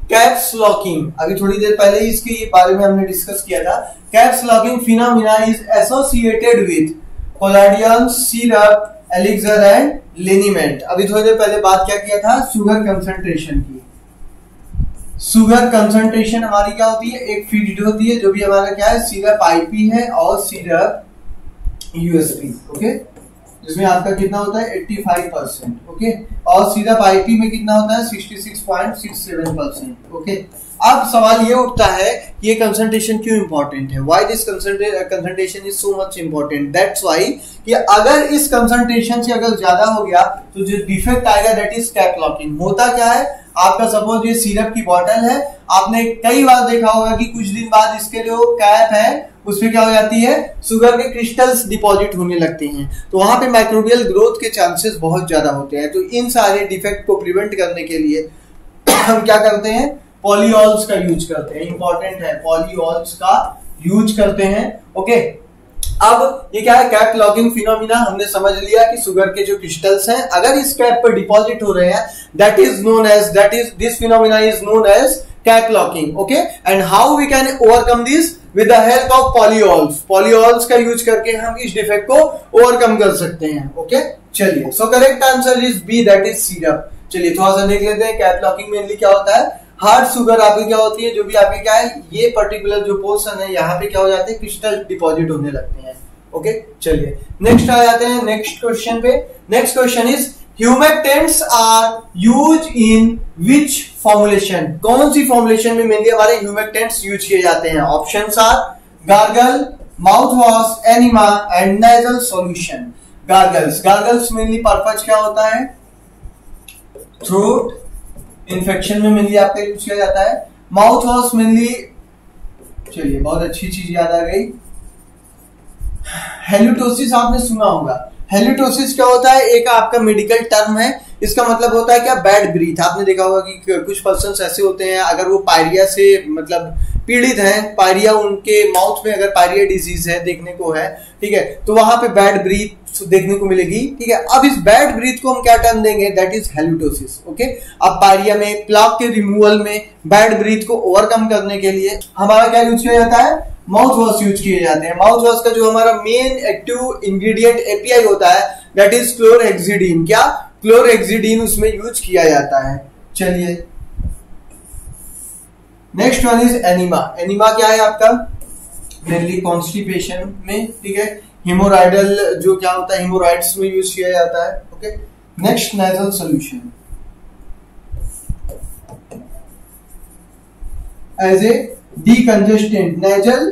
कैप्स लॉकिंग, अभी थोड़ी देर पहले ही इसके बारे में हमने डिस्कस किया था। Caps locking phenomena is associated with collodion, syrup, elixir and liniment. अभी थोड़ी देर पहले बात क्या किया था, शुगर कंसंट्रेशन की। शुगर कंसंट्रेशन हमारी क्या होती है, एक फीड होती है जो भी हमारा क्या है, सिरप आईपी है और सिरप यूएसपी, ओके, जिसमें आपका कितना होता है 85%, ओके, और सिरप आईपी में कितना होता है 66.67%, ओके। अब सवाल ये उठता है कि ये कंसंट्रेशन क्यों इंपॉर्टेंट है, why this concentration is so much important, that's why कि अगर इस कंसंट्रेशन से अगर ज्यादा हो गया तो जो डिफेक्ट आएगा दैट इज कैप लॉकिंग। होता क्या है, आपका सपोज ये सिरप की बॉटल है, आपने कई बार देखा होगा कि कुछ दिन बाद इसके जो कैप है उसमें क्या हो जाती है, शुगर के क्रिस्टल्स डिपॉजिट होने लगते हैं, तो वहां पे माइक्रोबियल ग्रोथ के चांसेस बहुत ज्यादा होते हैं। तो इन सारे डिफेक्ट को प्रिवेंट करने के लिए हम क्या करते हैं, पॉलीऑल्स का यूज करते हैं, इंपॉर्टेंट है, पॉलीऑल्स का यूज करते हैं, ओके। अब ये क्या है, कैप लॉकिंग फिनोमिना हमने समझ लिया कि शुगर के जो क्रिस्टल्स हैं अगर इस कैप पर डिपॉजिट हो रहे हैं, that is this phenomena is known as cap locking, okay. And how we can overcome this, with the help of polyols. Polyols का यूज करके हम इस डिफेक्ट को ओवरकम कर सकते हैं, ओके। चलिए, so correct answer is B, that is syrup. चलिए थोड़ा सा देख लेते हैं कैप लॉकिंग मेनली क्या होता है। हार्ड शुगर आपकी क्या होती है, जो भी आपकी क्या है, ये पर्टिकुलर जो पोर्शन है यहाँ पे क्या हो जाते हैं, क्रिस्टल डिपॉजिट होने लगते हैं, ओके। चलिए नेक्स्ट आ जाते हैं नेक्स्ट क्वेश्चन पे। Next question is humectants are use in which formulation, कौन सी फॉर्मुलेशन में मेनली हमारे ह्यूमेक्टेंट्स यूज किए जाते हैं। Options are gargle, mouth wash, enema and nasal solution. Gargles mainly purpose क्या होता है, थ्रोट इन्फेक्शन में मेनली आपका यूज किया जाता है। माउथ वॉश मेनली, चलिए बहुत अच्छी चीज याद आ गई, हेलुटोसिस आपने सुना होगा। हेलुटोसिस क्या होता है, एक आपका मेडिकल टर्म है, इसका मतलब होता है क्या, बैड ब्रीथ। आपने देखा होगा कि कुछ पर्सन्स ऐसे होते हैं अगर वो पायरिया से मतलब पीड़ित हैं, पायरिया उनके माउथ में अगर पायरिया डिजीज है देखने को है, ठीक है, तो वहां पे बैड ब्रीथ देखने को मिलेगी, ठीक है। अब इस बैड ब्रीथ को हम क्या टर्म देंगे, दैट इज हेलुटोसिस, ओके। अब पायरिया में, प्लाक के रिमूवल में, बैड ब्रीथ को ओवरकम करने के लिए हमारा क्या यूज किया जाता है, माउथ वॉश यूज किए जाते हैं। माउथ वॉश का जो हमारा मेन एक्टिव इंग्रेडिएंट एपीआई होता है दैट इज क्लोरहेक्सिडिन। क्या, क्लोरहेक्सिडिन उसमें यूज किया जाता है। चलिए next one is enema. Enema क्या है आपका, मेनली कॉन्स्टिपेशन में, ठीक है, हेमोराइडल जो क्या होता है, हेमोराइड्स में यूज किया जाता है, okay. Next nasal solution as a decongestant, nasal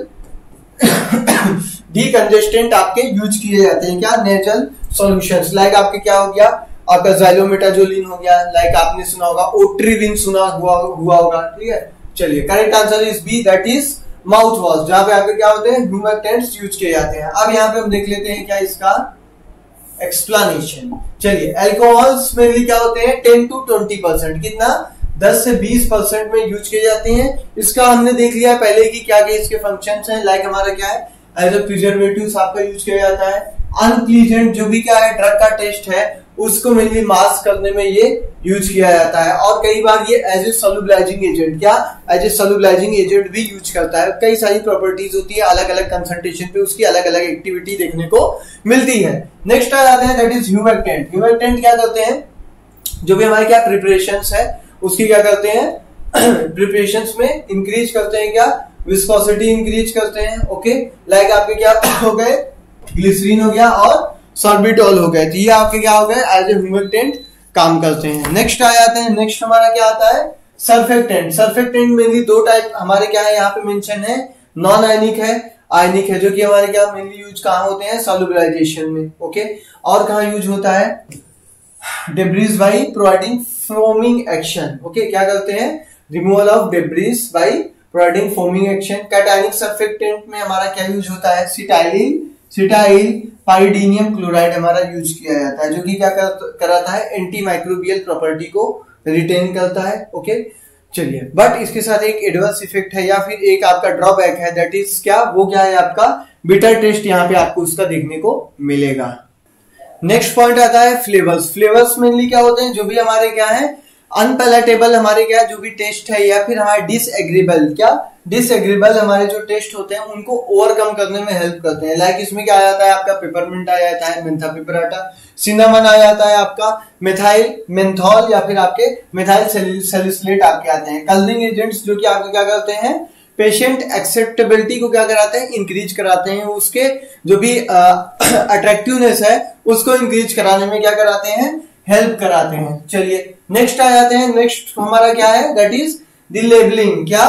decongestant आपके यूज किए जाते हैं, क्या, नेजल सॉल्यूशंस। लाइक आपके क्या हो गया, आपका ज़ाइलोमेटाजोलिन हो गया, लाइक आपने सुना होगा ओट्रिविन सुना हुआ होगा, ठीक है। चलिए correct answer is B, that is mouthwash, जहां पे आपके क्या होते हैं, ह्यूमेक्टेंट्स यूज किए जाते हैं। अब यहाँ पे हम देख लेते हैं क्या इसका एक्सप्लेनेशन। चलिए अल्कोहल्स में क्या होते हैं, 10 to 20%, कितना, 10 से 20% में यूज किए जाते हैं। इसका हमने देख लिया पहले कि क्या क्या इसके फंक्शंस हैं, लाइक हमारा क्या है, एज ए प्रिजर्वेटिव्स आपका यूज किया जाता है। अनप्लीजेंट जो भी क्या है ड्रग का टेस्ट है उसको मेनली मास्क करने में ये यूज किया जाता है, और कई बार ये एज ए सॉल्युबलाइजिंग एजेंट, क्या, एज ए सॉल्युबलाइजिंग एजेंट भी यूज करता है। कई सारी प्रॉपर्टीज होती है, अलग अलग कंसंट्रेशन पे उसकी अलग अलग एक्टिविटी देखने को मिलती है। नेक्स्ट आ जाते हैं दैट इज ह्यूमेक्टेंट। ह्यूमेक्टेंट क्या करते हैं, जो भी हमारे क्या प्रिपरेशंस है उसकी क्या करते हैं, प्रिपरेशंस में इंक्रीज करते हैं, क्या, विस्कोसिटी इंक्रीज करते हैं, ओके। लाइक आपके क्या हो गए, ग्लिसरीन हो गया और सॉर्बिटॉल हो गए, तो ये आपके क्या हो गए, एज ए ह्यूमेक्टेंट काम करते हैं। नेक्स्ट आ जाते हैं, नेक्स्ट हमारा क्या आता है, सर्फेक्टेंट। सर्फेक्टेंट मेनली दो टाइप हमारे क्या है यहाँ पे मेंशन है, नॉन आयनिक है, आयनिक है, जो कि हमारे क्या मेनली यूज कहाँ होते हैं, सॉल्युबलाइजेशन में, ओके। और कहाँ यूज होता है, debris by providing foaming action, okay. क्या करते हैं, removal of debris by providing foaming action. Cationic surfactant में हमारा क्या यूज होता है, सिटाइल पाइरीडिनियम क्लोराइड हमारा यूज किया जाता है, जो कि क्या कराता है, एंटी माइक्रोबियल प्रॉपर्टी को रिटेन करता है, ओके। चलिए, बट इसके साथ एक एडवर्स इफेक्ट है या फिर एक आपका ड्रॉबैक है, दैट इज क्या, वो क्या है आपका बिटर टेस्ट, यहाँ पे आपको उसका देखने को मिलेगा। नेक्स्ट पॉइंट आता है फ्लेवर्स। फ्लेवर्स मेनली क्या होते हैं, जो भी हमारे क्या है अनपैलेटेबल हमारे क्या जो भी टेस्ट है, या फिर हमारे डिसएग्रीबल, क्या डिसएग्रीबल हमारे जो टेस्ट होते हैं उनको ओवरकम करने में हेल्प करते हैं। लाइक इसमें क्या आ जाता है आपका पेपरमिंट आ जाता है, मेंथा पिपराटा, सिनामन आ जाता है आपका, मिथाइल मेंथॉल या फिर आपके मिथाइल सैलिसिलेट आपके आते हैं। कलरिंग एजेंट्स जो कि आपके क्या करते हैं पेशेंट एक्सेप्टेबिलिटी को क्या कराते हैं इंक्रीज कराते हैं, उसके जो भी अट्रैक्टिवनेस है उसको इंक्रीज कराने में क्या कराते हैं हेल्प कराते हैं। चलिए नेक्स्ट आ जाते हैं। नेक्स्ट हमारा क्या है दैट इज द लेबलिंग। क्या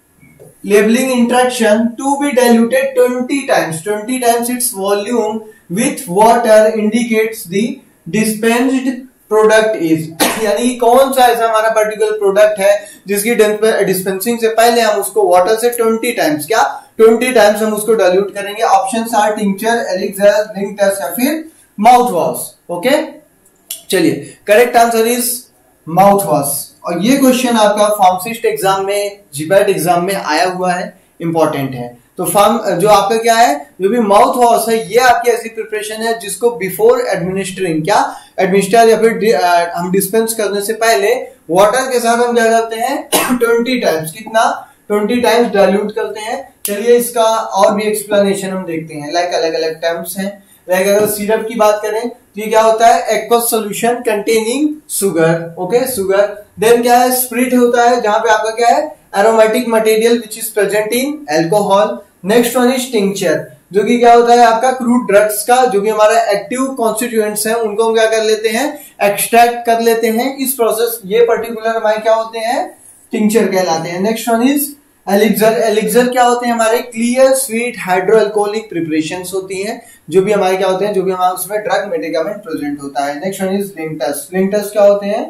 labelling instruction to be diluted 20 times its volume with water indicates the dispensed product is, यानी कौन सा ऐसा हमारा पर्टिकुलर प्रोडक्ट है जिसकी डिस्पेंसिंग से पहले हम उसको वाटर से 20 टाइम्स, क्या 20 टाइम्स हम उसको डाइल्यूट करेंगे। Options are tincture, elixir, ring test या फिर माउथ वॉश। ओके चलिए correct answer is mouthwash. और ये क्वेश्चन आपका फार्मासिस्ट एग्जाम में, जीपैट एग्जाम में आया हुआ है, इंपॉर्टेंट है। तो जो आपका क्या है जो भी माउथ वॉश है ये आपकी ऐसी प्रिपरेशन है जिसको बिफोर एडमिनिस्ट्रिंग, क्या एडमिनिस्टर या फिर हम डिस्पेंस करने से पहले वाटर के साथ हम क्या करते हैं 20 टाइम्स, कितना 20 टाइम्स डाइल्यूट करते हैं। चलिए इसका और भी एक्सप्लेनेशन हम देखते हैं। लाइक अलग अलग टर्म्स हैं। लाइक अगर सिरप की बात करें तो ये क्या होता है aqueous solution containing sugar. Okay sugar. Then क्या है स्प्रिट होता है जहां पे आपका क्या है aromatic material which is present in alcohol. Next one is tincture जो कि क्या होता है आपका क्रूड ड्रग्स का जो भी हमारा एक्टिव कॉन्स्टिट्यूएंट्स हैं उनको हम क्या कर लेते हैं एक्सट्रैक्ट कर लेते हैं। इस प्रोसेस ये पर्टिकुलर हमारे क्या होते हैं टिंक्चर कहलाते हैं। Next one is elixir. Elixir क्या होते हैं हमारे clear sweet hydroalcoholic preparations होती हैं जो भी हमारे क्या होते हैं जो भी हमारे उसमें ड्रग मेडिकामेंट प्रेजेंट होता है। Next one is linctus. Linctus क्या होते हैं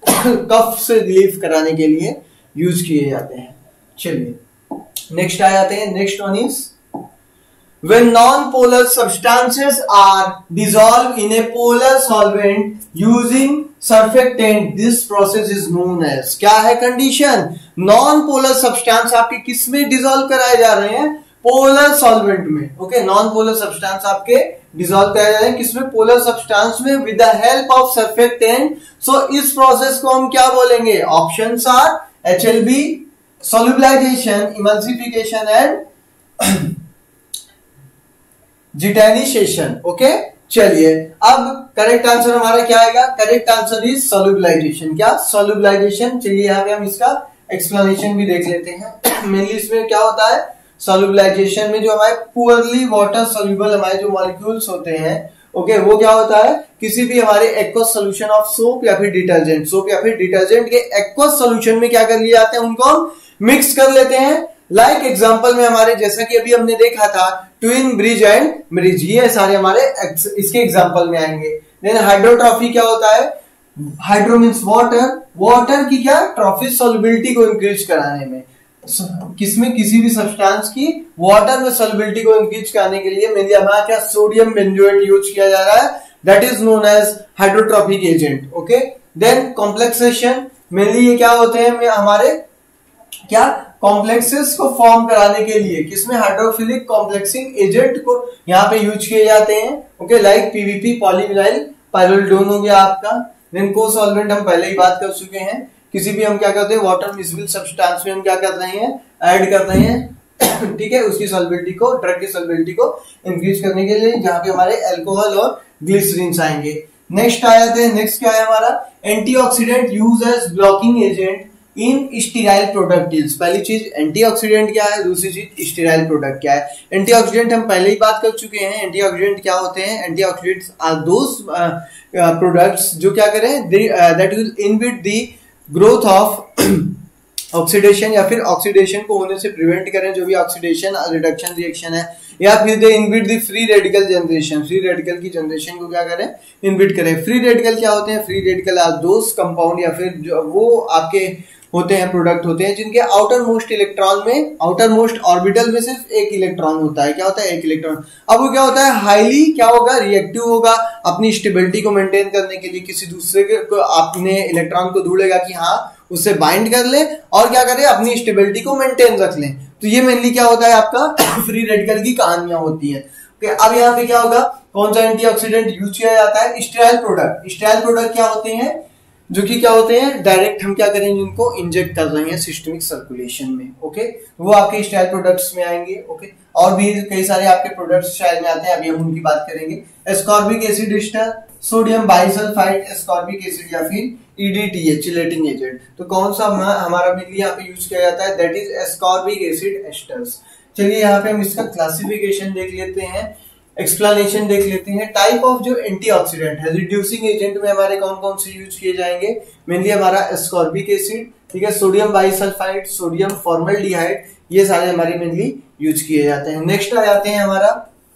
कफ से रिलीफ कराने के लिए यूज किए जाते हैं। चलिए नेक्स्ट आ जाते हैं। Next one is when non-polar substances are dissolved in a polar solvent using surfactant, this process is known as, क्या है कंडीशन नॉन पोलर सब्सटेंस आपके किसमें डिसॉल्व कराए जा रहे हैं पोलर सॉल्वेंट में। ओके नॉन पोलर सब्सटेंस आपके डिसॉल्व कराए जा रहे हैं किसमें पोलर सब्सटेंस में with the help of surfactant. So इस प्रोसेस को हम क्या बोलेंगे options are HLB, solubilization, emulsification and जिटैनिसेशन। ओके चलिए अब करेक्ट आंसर हमारा क्या आएगा करेक्ट आंसर इज सॉल्युबलाइजेशन। क्या सॉल्युबलाइजेशन। चलिए यहाँ पे हम इसका एक्सप्लेनेशन भी देख लेते हैं। मेनली इसमें क्या होता है सॉल्युबलाइजेशन में जो हमारे पुअरली वाटर सॉल्युबल हमारे जो मॉलिक्यूल्स होते हैं ओके वो क्या होता है किसी भी हमारे एक्वस सोल्यूशन ऑफ सोप या फिर डिटर्जेंट, सोप या फिर डिटर्जेंट के एक्वस सोल्यूशन में क्या कर लिए जाते हैं उनको हम मिक्स कर लेते हैं। लाइक एग्जांपल में हमारे जैसा कि अभी हमने देखा था ट्विन ब्रिज एंड ब्रिज, ये सारे हमारे इसके एग्जांपल में आएंगे। देन हाइड्रोट्रॉफी क्या होता है हाइड्रो मींस वाटर, वाटर की क्या ट्रॉफी सॉल्युबिलिटी को इंक्रीज कराने में किसमें किसी भी सब्सटेंस की वाटर में सॉल्युबिलिटी को इंक्रीज कराने के लिए मेनली हमारा क्या सोडियम बेंजोएट यूज किया जा रहा है that is known as hydrotropic agent. Okay then complexation mainly ये क्या होते हैं हमारे क्या कॉम्प्लेक्सेस को फॉर्म कराने के लिए किसमें हाइड्रोफिलिक कॉम्प्लेक्सिंग एजेंट को यहाँ पे यूज किए जाते हैं। Okay like PVP polyvinyl pyrrolidone हो गया आपका। देन को सॉल्वेंट हम पहले ही बात कर चुके हैं किसी भी हम क्या करते हैं वाटर मिसबल सब्सटेंस में हम क्या कर रहे हैं ऐड कर रहे हैं ठीक है उसकी सॉल्बिलिटी को ड्रग की सॉल्बिलिटी को इंक्रीज करने के लिए जहां पे हमारे अल्कोहल और ग्लिसरीन आएंगे। नेक्स्ट आ जाते हैं। नेक्स्ट क्या है हमारा antioxidant use as blocking agent in sterile product. पहली चीज एंटीऑक्सीडेंट क्या है, दूसरी चीज स्टीराइल प्रोडक्ट क्या है। एंटीऑक्सीडेंट हम पहले ही बात कर चुके हैं। एंटीऑक्सीडेंट क्या होते हैं, एंटीऑक्सीडेंट्स आर दोस प्रोडक्ट्स जो क्या करें that will inhibit the growth of oxidation या फिर ऑक्सीडेशन को होने से प्रिवेंट करें, जो भी ऑक्सीडेशन रिडक्शन रिएक्शन है, या फिर they inhibit the free radical generation, free radical की जनरेशन को क्या करें इनहिबिट करें। फ्री रेडिकल क्या होते हैं, free radical are those compound या फिर जो वो आपके होते हैं प्रोडक्ट होते हैं जिनके आउटर मोस्ट इलेक्ट्रॉन में आउटर मोस्ट ऑर्बिटल में सिर्फ एक इलेक्ट्रॉन होता है। क्या होता है, एक इलेक्ट्रॉन। अब वो क्या होता है, हाईली क्या होगा, रिएक्टिव होगा, अपनी स्टेबिलिटी को मेंटेन करने के लिए किसी दूसरे को अपने इलेक्ट्रॉन को ढूंढेगा कि हाँ उससे बाइंड कर ले और क्या करे अपनी स्टेबिलिटी को मेंटेन रख ले। तो ये मेनली क्या होता है आपका फ्री रेडिकल की कहानियां होती है। अब यहाँ पे क्या होगा, कौन सा एंटीऑक्सीडेंट यूज किया जाता है, स्टेराइल प्रोडक्ट। स्टेराइल प्रोडक्ट क्या होते हैं, जो कि क्या होते हैं, डायरेक्ट हम क्या करेंगे, उनको इंजेक्ट कर रहे हैं सिस्टमिक सर्कुलेशन में। ओके, वो आपके स्टाइल प्रोडक्ट्स में आएंगे। ओके, और भी कई सारे आपके प्रोडक्ट्स स्टाइल में आते हैं, अभी हम उनकी बात करेंगे। Ascorbic acid ester, sodium bisulphide ascorbic acid या फिर EDTA चिलेटिंग एजेंट। तो कौन सा हमारा मेनली यहाँ पे यूज किया जाता है, that is ascorbic acid esters. चलिए यहाँ पे हम इसका क्लासिफिकेशन देख लेते हैं, एक्सप्लेनेशन देख लेते हैं। टाइप ऑफ जो एंटीऑक्सीडेंट है, रिड्यूसिंग एजेंट में हमारे कौन कौन से यूज किए जाएंगे, मेनली हमारा एस्कॉर्बिक एसिड, ठीक है, सोडियम बाइसल्फाइड, सोडियम फॉर्मल्डिहाइड, ये सारे हमारे मेनली यूज किए जाते हैं। नेक्स्ट आ जाते हैं हमारा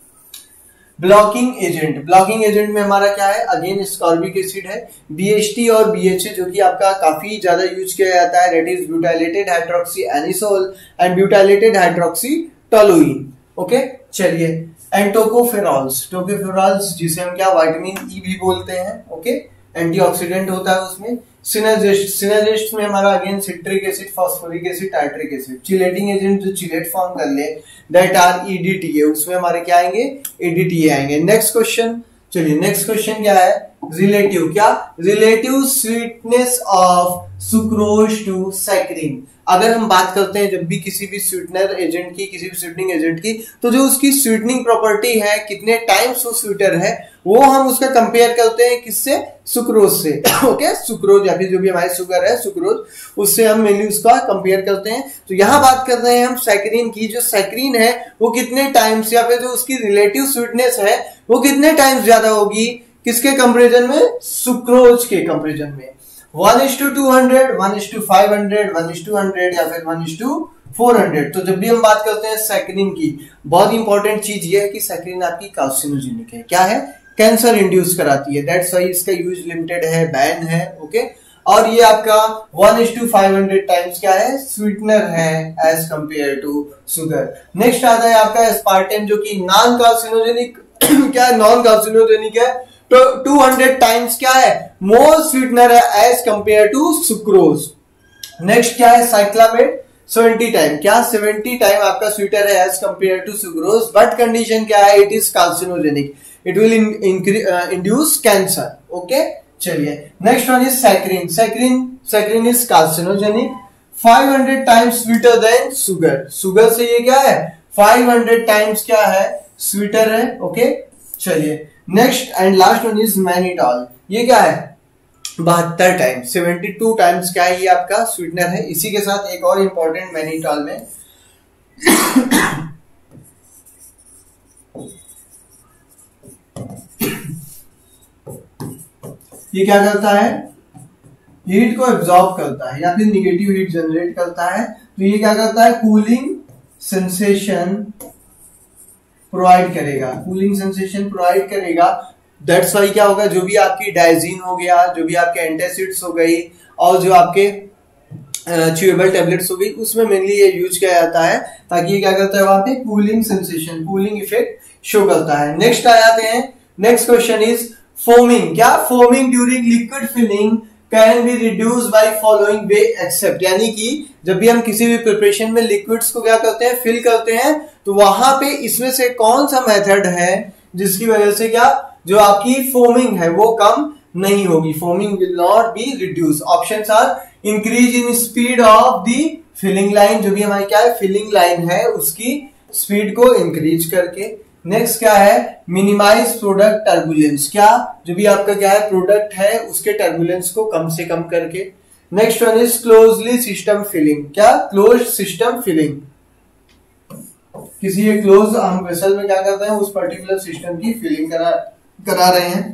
ब्लॉकिंग एजेंट। ब्लॉकिंग एजेंट में हमारा क्या है, अगेन एस्कॉर्बिक एसिड है। BHT और BHA जो कि आपका काफी ज्यादा यूज किया जाता है, that is butylated hydroxy anisole and butylated hydroxy toluene. Okay, चलिए एंड टोकोफेरॉल्स, टोकोफेरॉल्स जिसे हम क्या विटामिन E भी बोलते हैं। ओके, एंटीऑक्सीडेंट होता है उसमें। सिनर्जिस्ट, सिनर्जिस्ट में हमारा again citric acid, phosphoric acid, tartaric acid. Chelating agent जो चिलेट फॉर्म कर ले, दैट आर EDTA, उसमें हमारे क्या आएंगे, EDTA आएंगे। नेक्स्ट क्वेश्चन, चलिए नेक्स्ट क्वेश्चन क्या है, रिलेटिव, क्या relative sweetness of sucrose to saccharin. अगर हम बात करते हैं जब भी किसी भी स्वीटनर एजेंट की, किसी भी स्वीटनिंग एजेंट की, तो जो उसकी स्वीटनिंग प्रॉपर्टी है, कितने टाइम्स वो स्वीटर है, वो हम उसका कंपेयर करते हैं किससे, सुक्रोज से। ओके, सुक्रोज या फिर जो भी हमारे शुगर है सुक्रोज, उससे हम मेनली उसका कंपेयर करते हैं। तो यहाँ बात कर रहे हैं हम सैकरीन की। जो सैकरीन है वो कितने टाइम्स, या फिर जो उसकी रिलेटिव स्वीटनेस है वो कितने टाइम्स ज्यादा होगी, किसके कंपेरिजन में, सुक्रोज के कंपेरिजन में। 1:200, 1:500, 1:100 या फिर 1:400। तो जब भी हम बात करते हैं सैकरीन की, बहुत इंपॉर्टेंट चीज ये है कि सैकरीन आपकी कार्सिनोजेनिक है। क्या है, कैंसर इंड्यूस कराती है, दैट्स वाई इसका यूज लिमिटेड है, बैन है। ओके, और ये आपका 1:500 टाइम्स क्या है, स्वीटनर है as compared to sugar. Next आता है आपका एस्पार्टेम, जो कि नॉन कार्सिनोजेनिक क्या है, नॉन कार्सिनोजेनिक है। तो 200 टाइम्स क्या है, मोर स्वीटनर है as compared to sucrose. Next क्या है, साइक्लामेट, 70 टाइम, क्या 70 टाइम आपका स्वीटर है as compared to sucrose, but condition क्या है, it is carcinogenic, it will induce cancer. Okay, चलिए next one is saccharin. Saccharin is carcinogenic, 500 times sweeter than sugar. Sugar से ये क्या है, 500 टाइम्स क्या है, स्वीटर है। ओके, चलिए next and last one is mannitol, ये क्या है, 72 टाइम्स, 72 टाइम्स क्या है, ये आपका स्वीटनर है। इसी के साथ एक और इंपॉर्टेंट मैनिटॉल में ये क्या करता है, हीट को एब्जॉर्ब करता है या फिर निगेटिव हीट जनरेट करता है। तो ये क्या करता है, कूलिंग सेंसेशन प्रोवाइड करेगा, कूलिंग सेंसेशन प्रोवाइड करेगा। दैट्स वाई क्या होगा, जो भी आपकी डायजीन हो गया, जो भी आपके एंटासिड्स हो गई, और जो आपके च्यूएबल टेबलेट्स हो गई, उसमें मेनली ये यूज किया जाता है ताकि ये क्या करता है, वहां पे cooling sensation, cooling effect show करता है। नेक्स्ट आ जाते हैं, नेक्स्ट क्वेश्चन इज फोमिंग। क्या foaming during liquid filling can be reduce by following way except, यानी कि जब भी हम किसी भी प्रिपरेशन में लिक्विड्स को क्या करते हैं, फिल करते हैं, तो वहां पे इसमें से कौन सा मेथड है जिसकी वजह से क्या, जो आपकी फोमिंग है वो कम नहीं होगी, foaming will not be reduce. Options are increase in speed of the filling line, जो भी हमारी क्या है, फिलिंग लाइन है उसकी स्पीड को इंक्रीज करके। नेक्स्ट क्या है, मिनिमाइज प्रोडक्ट टर्बुलेंस, क्या जो भी आपका क्या है प्रोडक्ट है उसके टर्बुलेंस को कम से कम करके। Next one is closely system filling, क्या क्लोज सिस्टम फिलिंग, किसी एक क्लोज हम वेसल में क्या करते हैं, उस पर्टिकुलर सिस्टम की फिलिंग करा रहे हैं।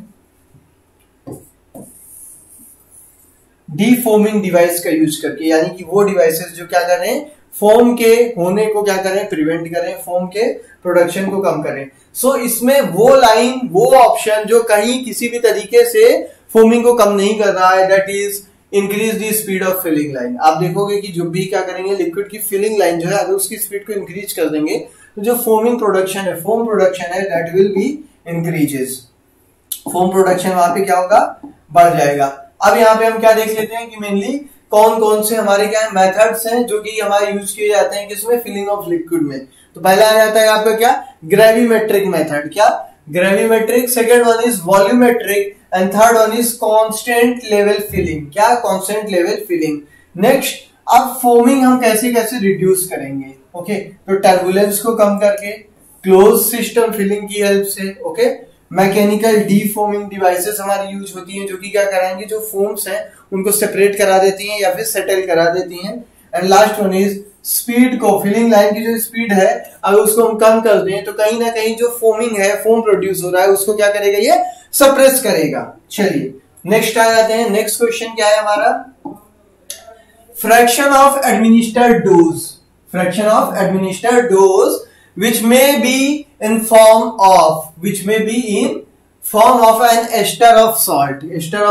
डीफोमिंग डिवाइस का यूज करके, यानी कि वो डिवाइसेस जो क्या कर रहे हैं, फोम के होने को क्या करें, प्रिवेंट करें, फोम के प्रोडक्शन को कम करें। सो इसमें वो लाइन, वो ऑप्शन जो कहीं किसी भी तरीके से फोमिंग को कम नहीं कर रहा है, that is increase the speed of filling line. आप देखोगे कि जो भी क्या करेंगे, लिक्विड की फिलिंग लाइन जो है, अगर उसकी स्पीड को इंक्रीज कर देंगे तो जो फोमिंग प्रोडक्शन है, फोम प्रोडक्शन है, that will be increases. Foam production वहां पे क्या होगा, बढ़ जाएगा। अब यहाँ पे हम क्या देख लेते हैं कि मेनली कौन कौन से हमारे क्या मेथड्स हैं जो कि हमारे यूज किए जाते हैं किसमें, फिलिंग ऑफ लिक्विड में। तो पहला आ जाता है आपका क्या, ग्रेविमेट्रिक मेथड। क्या gravimetric, second one is volumetric and third one is constant level filling. क्या? Constant level filling. नेक्स्ट, अब फोमिंग हम कैसे कैसे रिड्यूस करेंगे? ओके, तो टर्बुलेंस को कम करके, क्लोज सिस्टम फिलिंग की हेल्प से, ओके, मैकेनिकल डीफोमिंग डिवाइसेस हमारी यूज होती हैं जो कि क्या कराएंगे, जो फोम्स हैं उनको सेपरेट करा देती हैं या फिर सेटल करा देती हैं। And last one is speed को, फिलिंग लाइन की जो स्पीड है अगर उसको हम कम कर दें तो कहीं ना कहीं जो फोमिंग है, फोम प्रोड्यूस हो रहा है, उसको क्या करेगा, ये सप्रेस करेगा। चलिए नेक्स्ट आ जाते हैं। नेक्स्ट क्वेश्चन क्या है हमारा, fraction of administered dose, fraction of administered dose which may be in form of an ester of salt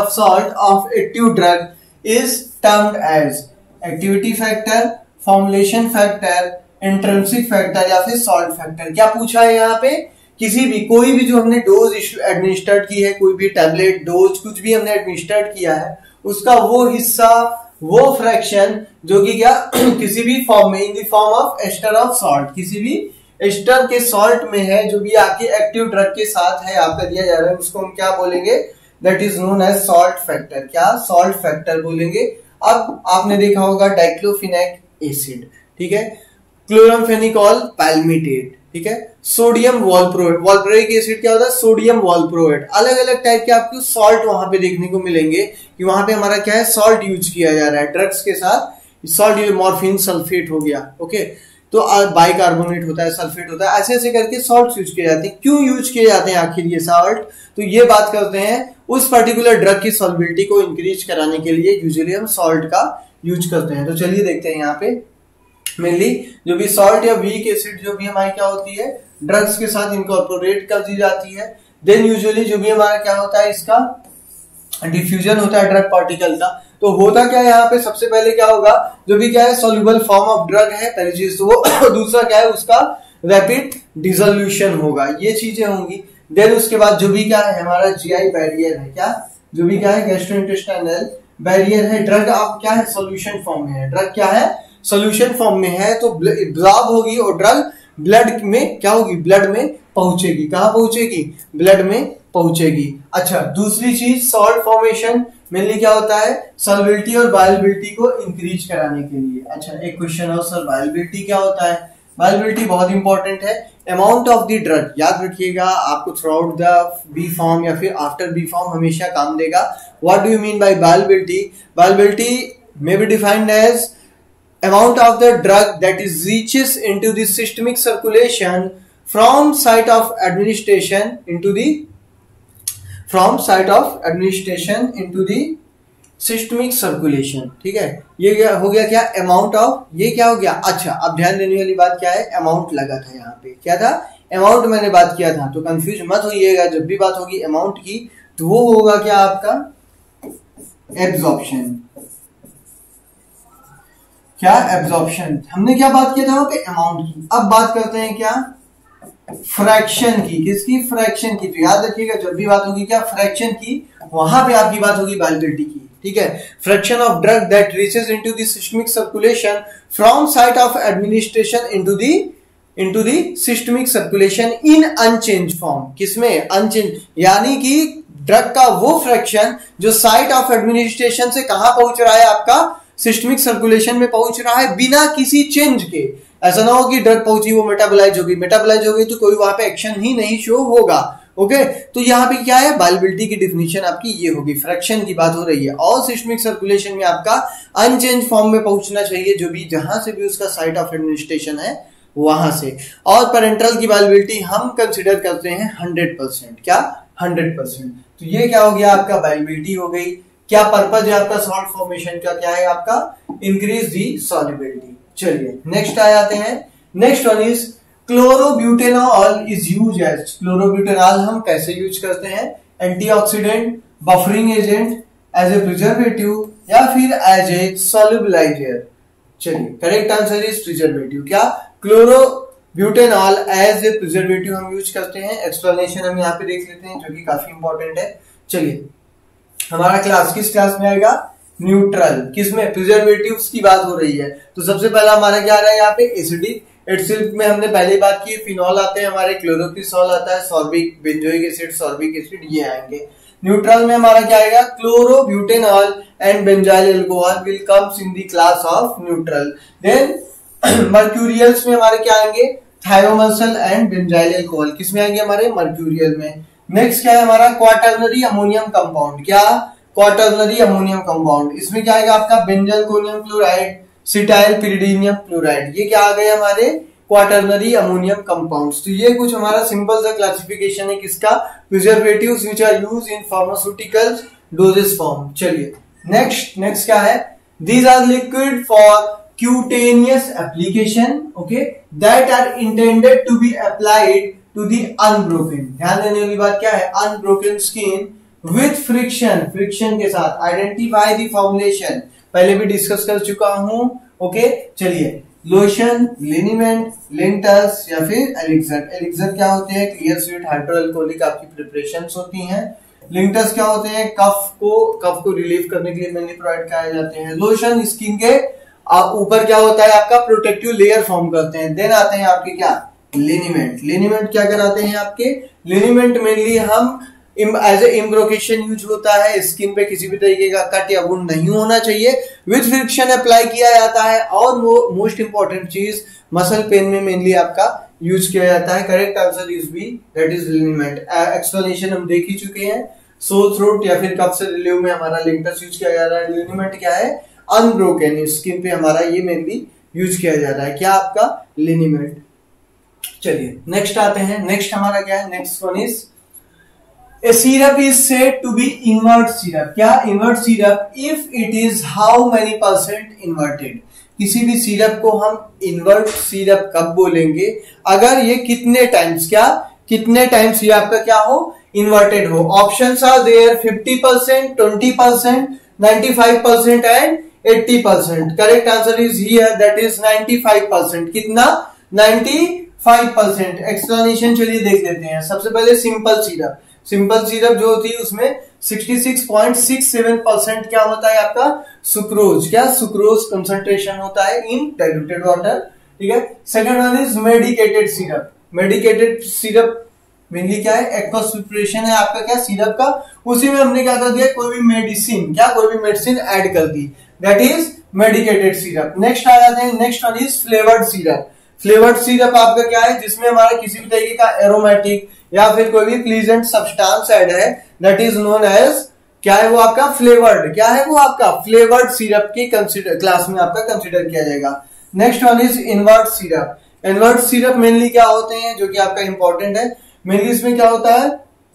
of active drug is termed as activity factor, formulation factor, intrinsic factor या फिर salt factor। क्या पूछा है यहाँ पे, किसी भी कोई भी जो हमने डोज एडमिनिस्टर्ड की है, कोई भी टैबलेट डोज कुछ भी हमने एडमिनिस्टर्ड किया है, उसका वो हिस्सा, वो फ्रैक्शन जो कि क्या किसी भी फॉर्म में, in the form of ester of salt, किसी भी एस्टर के सॉल्ट में है, जो भी आपके एक्टिव ड्रग के साथ है आपका दिया जा रहा है, उसको हम क्या बोलेंगे, that is known as salt factor. क्या? सॉल्ट फैक्टर बोलेंगे। अब आपने देखा होगा डाइक्लोफिनेक एसिड, ठीक है, क्लोरामफेनिकॉल पैल्मिटेट, ठीक है, सोडियम वॉल्प्रोएट, वॉल्प्रोइक एसिड क्या होता है, सोडियम वॉल्प्रोएट। अलग अलग टाइप के आपको सॉल्ट वहां पे देखने को मिलेंगे कि वहां पे हमारा क्या है, सॉल्ट यूज किया जा रहा है ड्रग्स के साथ। सॉल्ट, मॉर्फिन सल्फेट हो गया, ओके, तो बाइकार्बोनेट होता है, सल्फेट होता है, ऐसे ऐसे करके सॉल्ट यूज किए जाते हैं। क्यों यूज किए जाते हैं आखिर ये सॉल्ट, तो ये बात करते हैं उस पर्टिकुलर ड्रग की सॉल्बिलिटी को इंक्रीज कराने के लिए यूजुअली हम सॉल्ट का यूज करते हैं। तो चलिए देखते हैं यहाँ पे मेनली जो भी सॉल्ट या वीक एसिड जो भी हमारी क्या होती है, ड्रग्स के साथ इनकॉर्पोरेट कर दी जाती है। देन यूजुअली जो भी हमारा क्या होता है, इसका डिफ्यूजन होता है ड्रग पार्टिकल का। तो होता क्या है यहाँ पे, सबसे पहले क्या होगा, जो भी क्या है सॉल्युबल फॉर्म ऑफ ड्रग है पहली चीज तो वो दूसरा क्या है, उसका रैपिड डिसोल्यूशन होगा, ये चीजें होंगी। देन उसके बाद जो भी क्या है हमारा जीआई बैरियर है, क्या जो भी क्या है गैस्ट्रोइंटेस्टाइनल बैरियर है, ड्रग आप क्या है सोल्यूशन फॉर्म में है, ड्रग क्या है सोल्यूशन फॉर्म में है, तो एब्जॉर्ब होगी और ड्रग ब्लड में क्या होगी, ब्लड में पहुंचेगी। कहां पहुंचेगी, ब्लड में पहुंचेगी। अच्छा, दूसरी चीज सॉल्ट फॉर्मेशन मेनली क्या होता है, सॉल्बिलिटी और बायोबिलिटी को इंक्रीज कराने के लिए। अच्छा, एक क्वेश्चन और सर बायोबिलिटी क्या होता है, बायोबिलिटी बहुत इंपॉर्टेंट है, अमाउंट ऑफ द ड्रग, याद रखिएगा आपको throughout the B form या फिर आफ्टर बी फॉर्म हमेशा काम देगा। What do you mean by bioavailability, bioavailability may be defined as amount of the drug that is reaches into the systemic circulation from site of administration into the systemic circulation। ठीक है, ये क्या हो गया, क्या अमाउंट ऑफ, ये क्या हो गया। अच्छा, अब ध्यान देने वाली बात क्या है, अमाउंट लगा था यहाँ पे, क्या था, अमाउंट मैंने बात किया था, तो कंफ्यूज मत होइएगा, जब भी बात होगी अमाउंट की तो वो होगा क्या आपका एब्जॉर्प्शन। क्या एब्जॉर्प्शन, हमने क्या बात किया था वहां पे अमाउंट की। अब बात करते हैं क्या फ्रैक्शन की, किसकी, फ्रैक्शन की। तो याद रखिएगा जब भी बात होगी क्या फ्रैक्शन की, वहां पे आपकी बात होगी बायोबिलिटी की। ठीक है, fraction of drug that reaches into the systemic circulation from site of administration into the systemic circulation in unchange form. किसमें, अनचेंज, यानी कि ड्रग का वो फ्रैक्शन जो साइट ऑफ एडमिनिस्ट्रेशन से कहां पहुंच रहा है, आपका सिस्टमिक सर्कुलेशन में पहुंच रहा है बिना किसी चेंज के। ऐसा ना हो कि ड्रग पहुंची वो मेटाबोलाइज हो गई तो कोई वहां पे एक्शन ही नहीं शो होगा। ओके, तो यहाँ पे क्या है, बायोबिलिटी की डिफिनीशन आपकी ये होगी, फ्रैक्शन की बात हो रही है, और सिस्टमिक सर्कुलेशन में आपका अनचेंज फॉर्म में पहुंचना चाहिए, जो भी जहां से भी उसका साइट ऑफ एडमिनिस्ट्रेशन है वहां से। और पेरेंटल की बायोबिलिटी हम कंसिडर करते हैं 100%, क्या 100%। तो ये क्या हो गया, आपका बायोबिलिटी हो गई। क्या पर्पज है आपका सॉल्ट फॉर्मेशन का, क्या है आपका इंक्रीज दी सॉल्युबिलिटी। चलिए नेक्स्ट आ जाते हैं। Next one is chlorobutanol is use as, chlorobutanol हम कैसे यूज करते हैं, antioxidant, buffering agent, as a preservative या फिर एज ए सॉल्युबलाइजर। चलिए करेक्ट आंसर इज प्रिजर्वेटिव। क्या क्लोरोब्यूटेनॉल एज ए प्रिजर्वेटिव हम यूज करते हैं। एक्सप्लेनेशन हम यहाँ पे देख लेते हैं जो कि काफी इंपॉर्टेंट है। चलिए हमारा क्लास किस क्लास में आएगा, न्यूट्रल, किसमें, प्रिजर्वेटिव्स की बात हो रही है। तो सबसे पहला हमारा क्या आ रहा है यहाँ पे एसिडिक एसिड में हमने पहले बात की, फिनॉल आते हैं हमारे, क्लोरोक्रिसॉल आता है, sorbic benzoic acid, sorbic acid, ये आएंगे। न्यूट्रल में हमारा क्या आएगा, chlorobutanol and benzyl alcohol will comes in the class of neutral. Then mercurials में हमारे क्या आएंगे, थायोमर्सल एंड बेंजाइल अल्कोहल, किसमें आएंगे हमारे, मर्क्यूरियल में। नेक्स्ट क्या है हमारा, क्वाटर्नरी अमोनियम कंपाउंड, क्या, क्वाटर्नरी अमोनियम कंपाउंड, इसमें क्या आएगा आपका, benzalkonium chloride, cetyl pyridinium chloride, ये क्या आ गए हमारे क्वाटर्नरी अमोनियम कंपाउंड्स। तो ये कुछ हमारा सिंपल सा क्लासिफिकेशन है किसका, preservatives which are used in pharmaceuticals doses form. चलिए नेक्स्ट क्या है, these are liquid for cutaneous application, okay, that are intended to be applied to the unbroken, ध्यान देने वाली बात क्या है, unbroken skin with friction के साथ। identify the formulation, पहले भी डिस्कस कर चुका हूं, ओके। चलिए लोशन, लिनीमेंट, लिंटर्स या फिर एलिक्सर। एलिक्सर क्या होते हैं, क्लियर स्वीट हाइड्रोअल्कोहलिक आपकी प्रिपरेशंस होती हैं। लिंटर्स क्या होते हैं, कफ को रिलीव करने के लिए मेनली प्रोवाइड किए जाते हैं। लोशन स्किन के ऊपर क्या होता है आपका, प्रोटेक्टिव लेयर फॉर्म करते हैं। देन आते हैं आपके क्या, लिनीमेंट। लिनीमेंट क्या कराते हैं आपके, लिनीमेंट मेनली हम एज ए इम्ब्रोकेशन यूज होता है, स्किन पे किसी भी तरीके का कट या वुंड नहीं होना चाहिए, विद फ्रिक्शन अप्लाई किया जाता है। और मोस्ट इंपॉर्टेंट चीज, मसल पेन में मेनली आपका यूज किया जाता है। Correct answer is B, that is liniment. Explanation हम देख ही चुके हैं, सोर थ्रोट या फिर कफ से रिलीव में हमारा लिंटर्स यूज किया जा रहा है। लिनीमेंट क्या है, अनब्रोकन स्किन पे हमारा ये मेनली यूज किया जा रहा है, क्या आपका, लिनीमेंट। चलिए नेक्स्ट आते हैं, नेक्स्ट हमारा क्या है, next one is a syrup is said to be invert syrup, क्या, invert syrup if it is how many percent inverted. किसी भी सिरप को हम इन्वर्ट सिरप कब बोलेंगे, अगर ये कितने टाइम्स, क्या, कितने टाइम्स ये आपका क्या हो, इन्वर्टेड हो। Options are there, 50%, 20%, 95% and 80%। Correct answer is here, that is 95%। कितना, 95%। एक्सप्लेनेशन चलिए देख लेते हैं। सबसे पहले सिंपल सिरप जो होती है उसमें 66.67% क्या होता है आपका, सुक्रोज, क्या, सुक्रोज कंसंट्रेशन होता है इन डाइल्यूटेड वाटर, ठीक है। Second one is medicated syrup. Medicated syrup mainly क्या है, एक्वस प्रिपरेशन है आपका क्या, सिरप का, उसी में हमने क्या कर दिया, कोई भी मेडिसिन, क्या, कोई भी मेडिसिन ऐड कर दी, that is medicated syrup. Next आ जाते हैं, next one is flavoured syrup. Flavoured syrup आपका क्या है, जिसमें हमारा किसी भी तरीके का एरोमेटिक या फिर कोई भी प्लीजेंट सब्सटेंस ऐड है, दैट इज नोन एज, क्या है वो आपका, फ्लेवर्ड, क्या है वो आपका, फ्लेवर्ड सिरप की क्लास में आपका कंसिडर किया जाएगा। Next one is invert syrup. Invert syrup mainly क्या होते हैं, जो कि आपका इंपॉर्टेंट है, मेनली इसमें क्या होता है,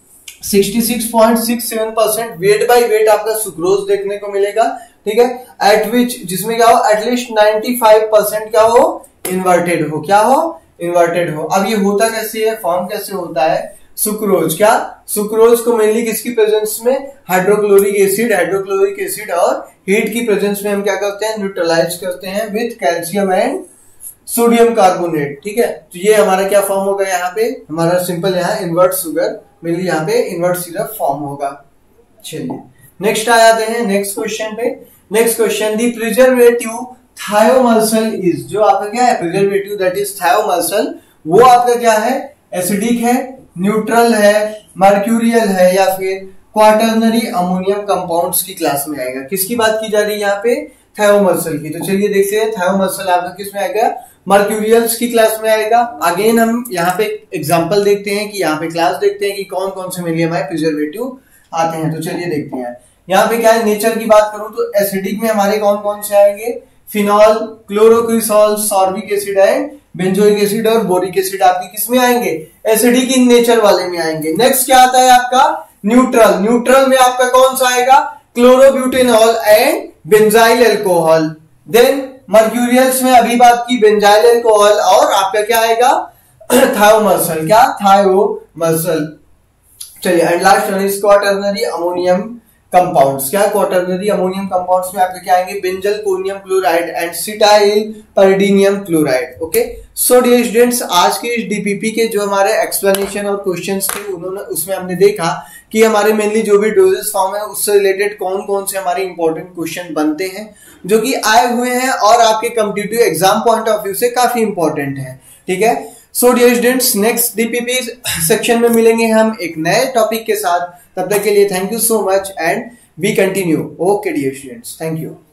66.67% वेट बाय वेट आपका सुक्रोज देखने को मिलेगा, ठीक है। एट विच, जिसमें क्या हो, एटलीस्ट 95% क्या हो, इन्वर्टेड हो, क्या हो, इन्वर्टेड हो। अब ये होता कैसे है, फॉर्म कैसे होता है, सुक्रोज, क्या, सुक्रोज को मेनली किसकी प्रेजेंस में, हाइड्रोक्लोरिक एसिड और हीट की प्रेजेंस में हम क्या करते हैं, न्यूट्रलाइज करते हैं with calcium and sodium carbonate, ठीक है। तो ये हमारा क्या फॉर्म होगा, यहाँ पे हमारा सिंपल यहाँ इन्वर्ट शुगर, मेनली यहाँ पे इन्वर्ट सिरप फॉर्म होगा। चलिए नेक्स्ट आ जाते हैं नेक्स्ट क्वेश्चन पे। Next question, the preservative thiomersal is, जो आपका क्या है, प्रिजर्वेटिव दैट इज थायोमर्सल, वो आपका क्या है, एसिडिक है, न्यूट्रल है, मर्क्यूरियल है या फिर क्वाटर्नरी अमोनियम कंपाउंड्स की क्लास में आएगा। किसकी बात की जा रही है यहाँ पे, थायोमर्सल की। तो चलिए देखते हैं थायोमर्सल आपका किस में आएगा, मर्क्यूरियल्स की क्लास में आएगा। अगेन हम यहाँ पे एग्जांपल देखते हैं कि यहाँ पे क्लास देखते हैं कि कौन कौन से मेनली हमारे प्रिजर्वेटिव आते हैं। तो चलिए देखते हैं यहाँ पे क्या है, नेचर की बात करूं तो एसिडिक में हमारे कौन कौन से आएंगे, phenol, chlorocresol, sorbic acid and benzoic acid और बोरिक एसिड आपकी किसमें आएंगे, एसिडिक इन नेचर वाले में आएंगे। नेक्स्ट क्या आता है आपका, न्यूट्रल। न्यूट्रल में आपका कौन सा आएगा, chlorobutanol and benzyl alcohol. Then mercurials में अभी बात की बेंजाइल अल्कोहल, और आपका क्या आएगा, थायोमर्सल, क्या, थायोमर्सल। चलिए and last one is quaternary ammonium compounds. क्या क्वाटरनरी अमोनियम कंपाउंड्स में आपके क्या आएंगे, benzalkonium chloride and cetyl pyridinium chloride. Okay, so dear students, आज के इस डीपीपी के जो हमारे एक्सप्लेनेशन और क्वेश्चंस थे उसमें हमने देखा कि हमारे मेनली जो भी डोजेस फॉर्म है उससे रिलेटेड कौन कौन से हमारे इंपॉर्टेंट क्वेश्चन बनते हैं जो कि आए हुए हैं और आपके competitive exam point of view से काफी इंपॉर्टेंट है। ठीक है, so dear students, next DPP section में मिलेंगे हम एक नए टॉपिक के साथ। तब तक के लिए thank you so much and we continue. Okay dear students, thank you.